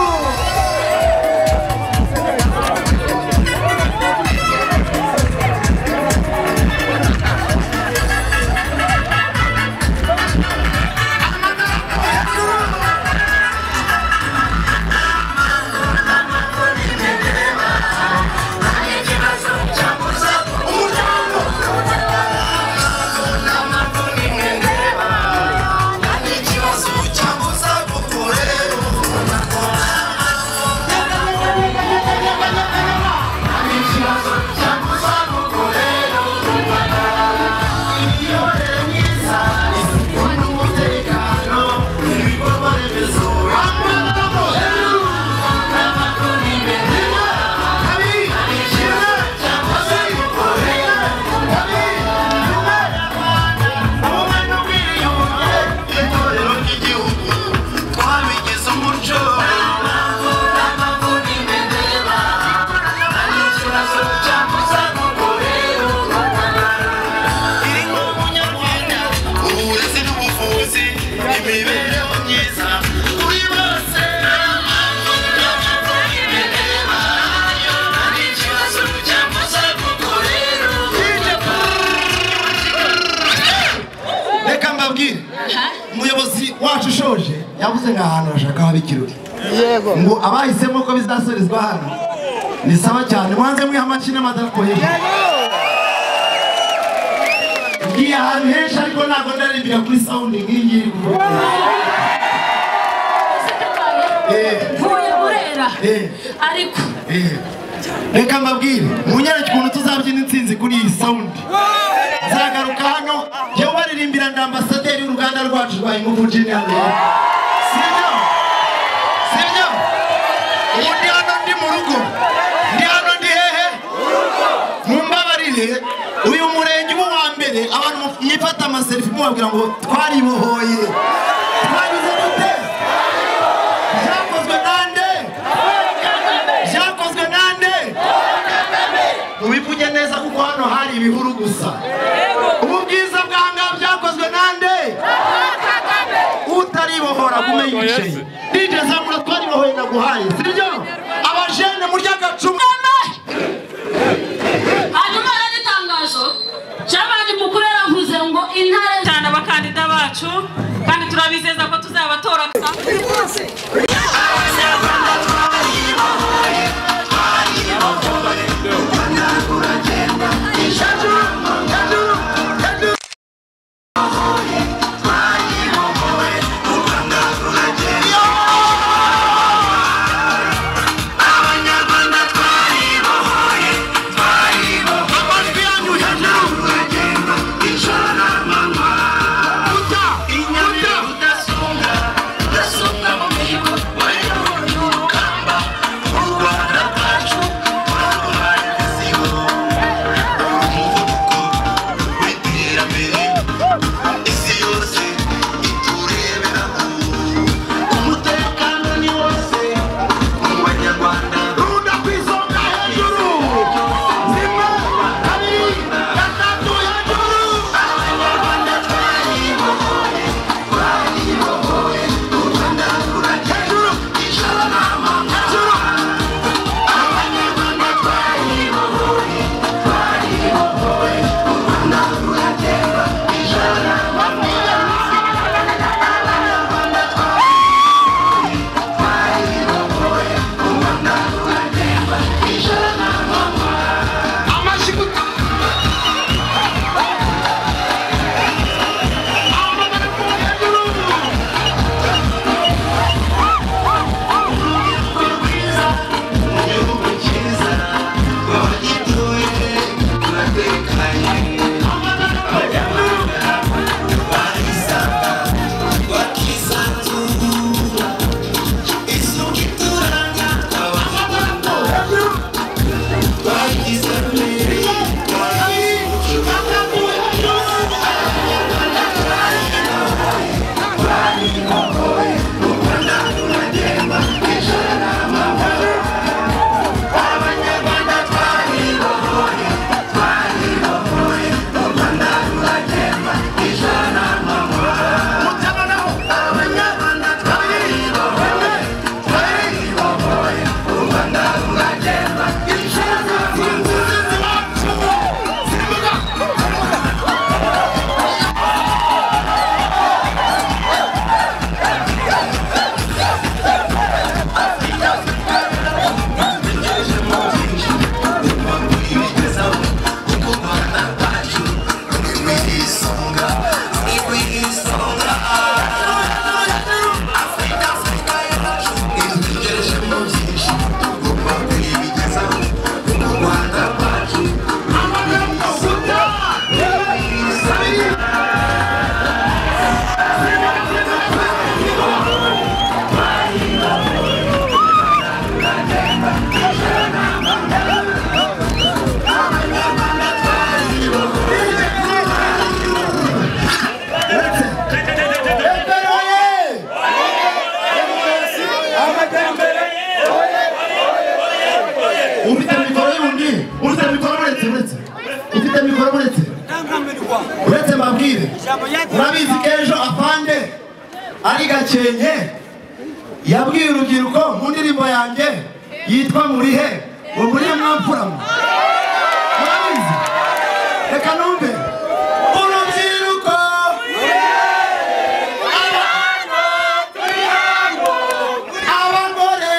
umuyobozi wacu ushoje yavuze nk'ahantu bashaka haba ikirori ngo abahisemo ko bizasorezwa hano ni sawa cyane mwanze mwiha amaki n'amadarapo hejuru ngiye ahantu henshi ariko ntabwo ndaririmbira kuri sound nk'iyi vuye burera ariko reka mbabwire munyereke ukuntu tuzabyina intsinzi kuri iyi sound nzagaruka hano yewe baririmbira ndi ambasaderi y'uruganda rwacu rwa Ingufu Junior sibyo ubu ndi hano ndi mu rugo ndi hano ndi hehe mumbabarire uyu murenge ubu wa mbere abantu mwifata amaselfie mubabwira ngo twaribohoye twabize gute byakozwe nande ubivuge neza kuko hano hari ibihuru gusa ubu bwiza bwanga byakozwe nande utaribohora kumenya ibice DJ zamura twaribohoye naguhaye sibyo abajene murya gacumu hanyuma n'itangazo cyabandi mukuru yaravuze ngo intare cyane abakandida bacu kandi turabizeza ko tuzabatora Inyama udasonga mu mihigo uretse mbabwire murabizi ko ejo afande ari Gakenke yabwiye urubyiruko mu ndirimbo yanjye yitwa Murihe ngo murihe mwapfuramo murabizi reka numve urubyiruko abagore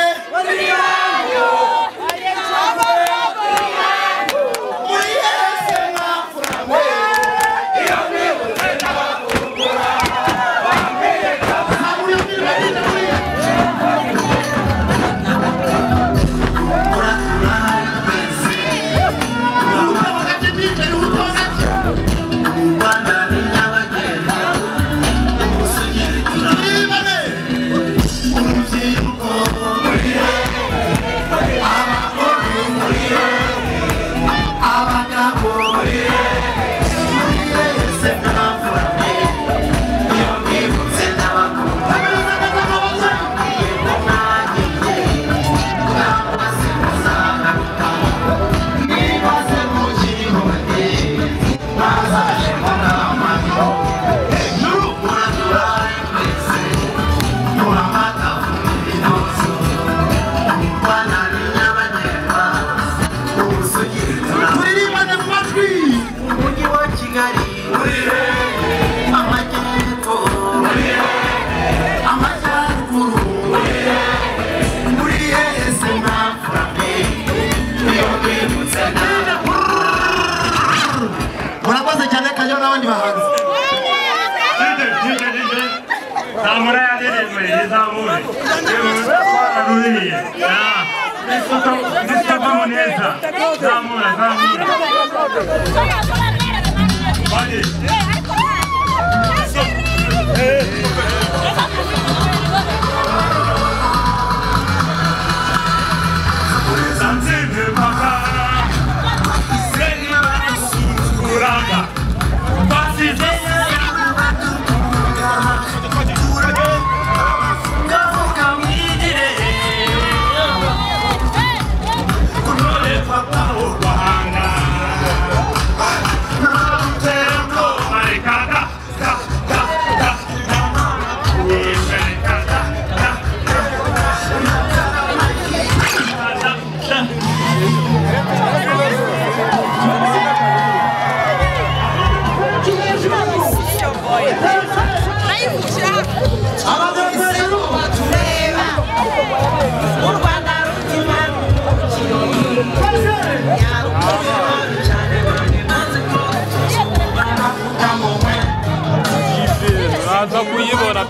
murakoze cyane kanyo n'abandi bahanzi zamura ya ndirimbo izamure aruriye Nisoko neza zamura Badi Zanzibar baka Seni kuranga Basi Aza kuyibora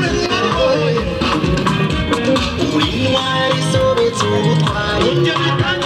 We're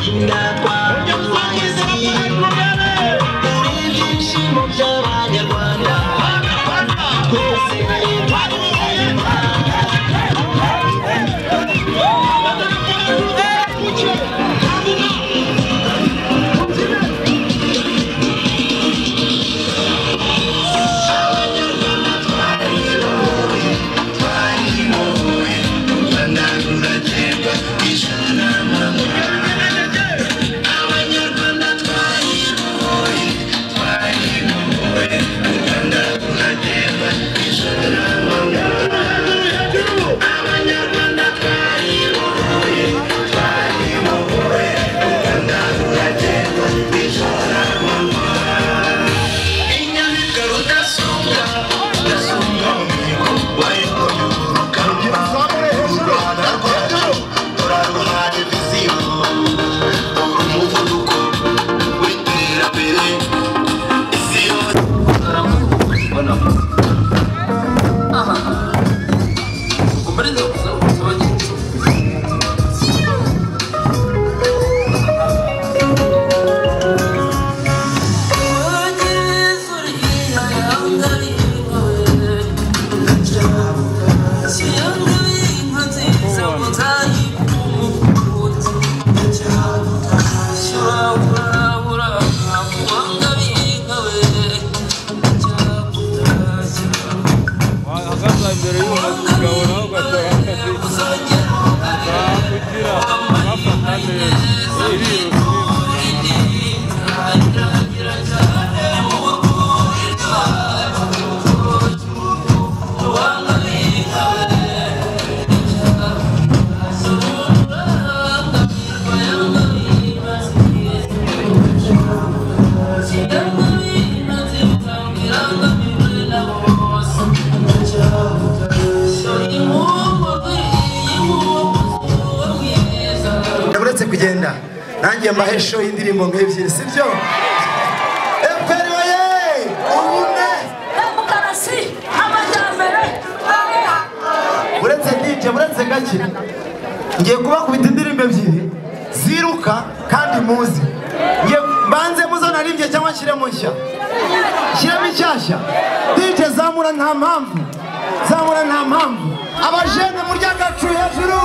kugenda nanjye mbahesho y'indirimbo nk'ebyiri sibyo FPR waye ubumwe demokarasi amajyambere uretse gake ngiye kubakubita indirimbo ebyiri ziruka kandi muzi ngiye banze muzo narimbye cyangwa nshyiremo nshya shyiramo inshyashya DJ zamura nta mpamvu abajene murya gacu hejuru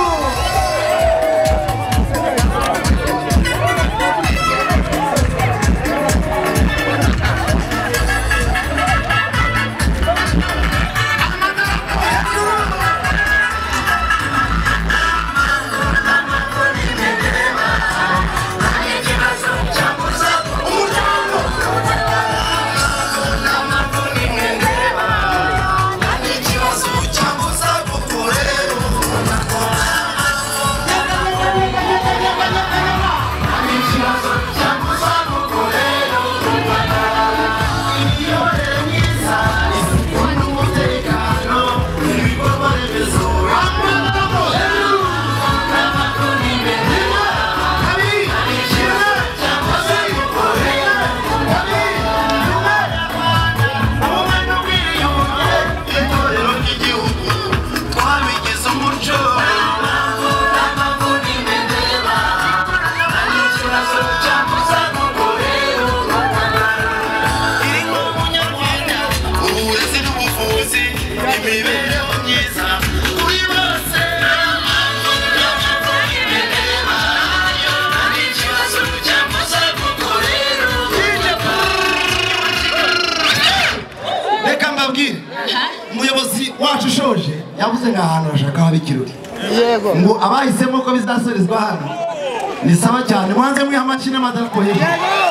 umuyobozi wacu ushoje yavuze ngo ahantu bashaka haba ikirori yego ngo abahisemo ko bizasorezwa hano ni sawa cyane mwanze mwiha amashyi n'amadarapo hejuru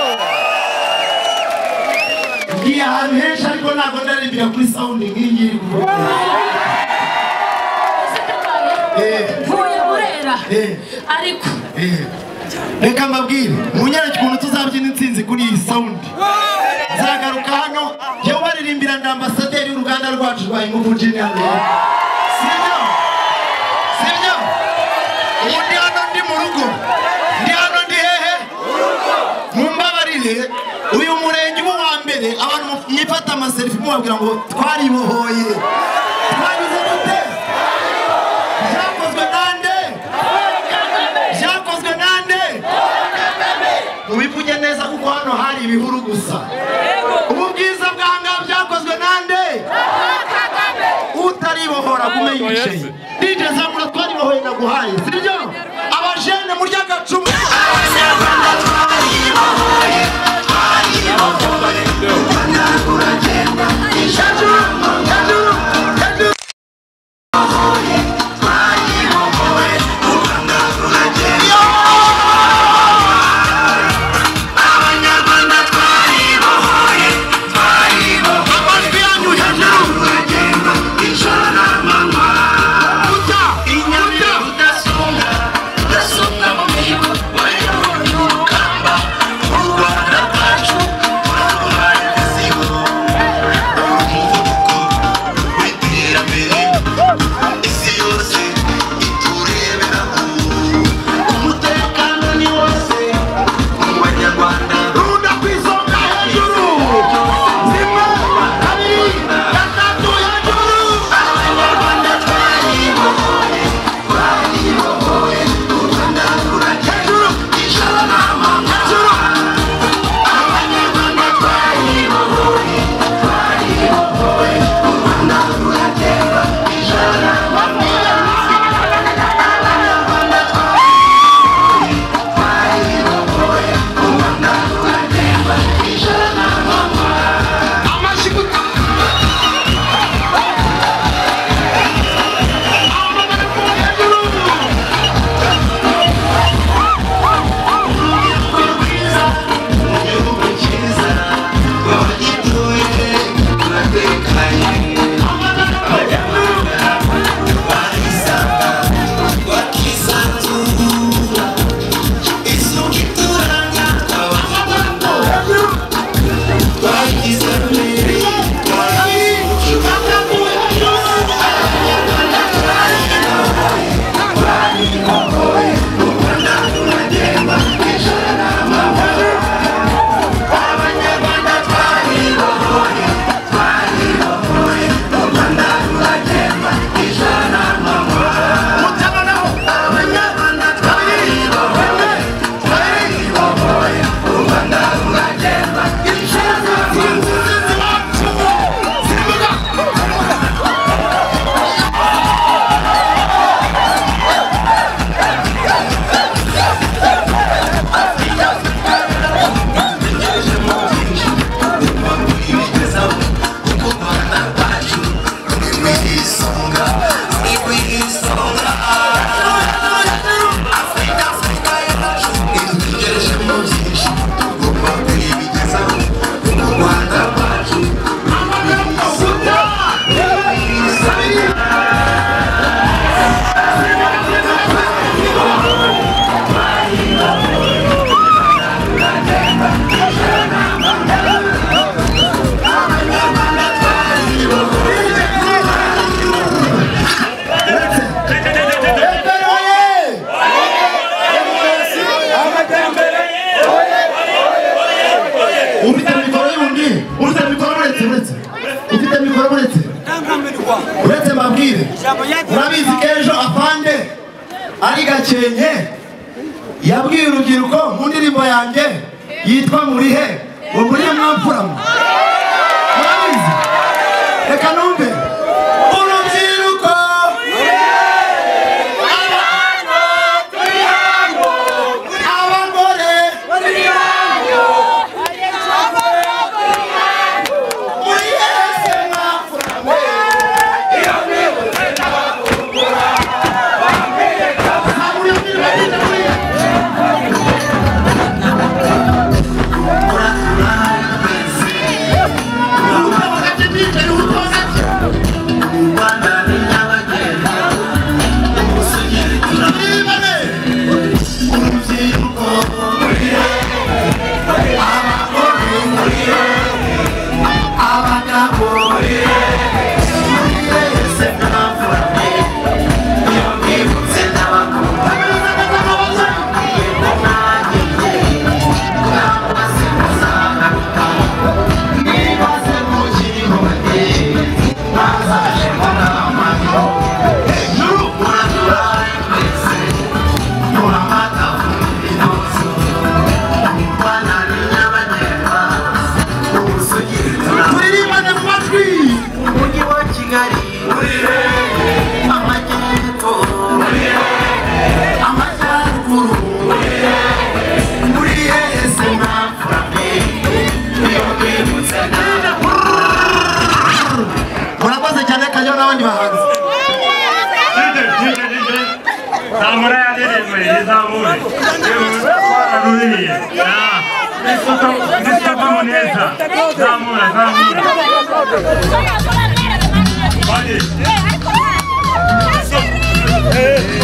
ngiye ahantu henshi ariko ntabwo ndaririmbira kuri sound nk'iyi mvuye burera ariko reka mbabwire munyereke ukuntu tuzabyina intsinzi kuri iyi sound nzagaruka hano yewe baririmbira ndi ambasaderi y'uruganda rwacu rwa Ingufu Junior sibyo ubu ndi hano ndi mu rugo ndi hano ndi hehe mumbabarire uyu murenge ubu wa mbere abantu mwifata amaselfie mubabwira ngo twaribohoye twabize dute byakozwe nande hano hari ibihuru gusa. Ubu bwiza bwanga byakozwe nande? Utaribohora gume yicaye. DJ Zamura twaribohoye naguhaye. Sibyo? Abajene muri agacumu. Abanyarwanda twaribohoye. Uragenda ishaju. uretse mabwire urabizi ko ejo afande ari Gakenke yabwiye urubyiruko mu ndirimbo yanjye yitwa Murihe ngo muri mwapfuramo urabizi reka numve urubyiruko abagore Zamura.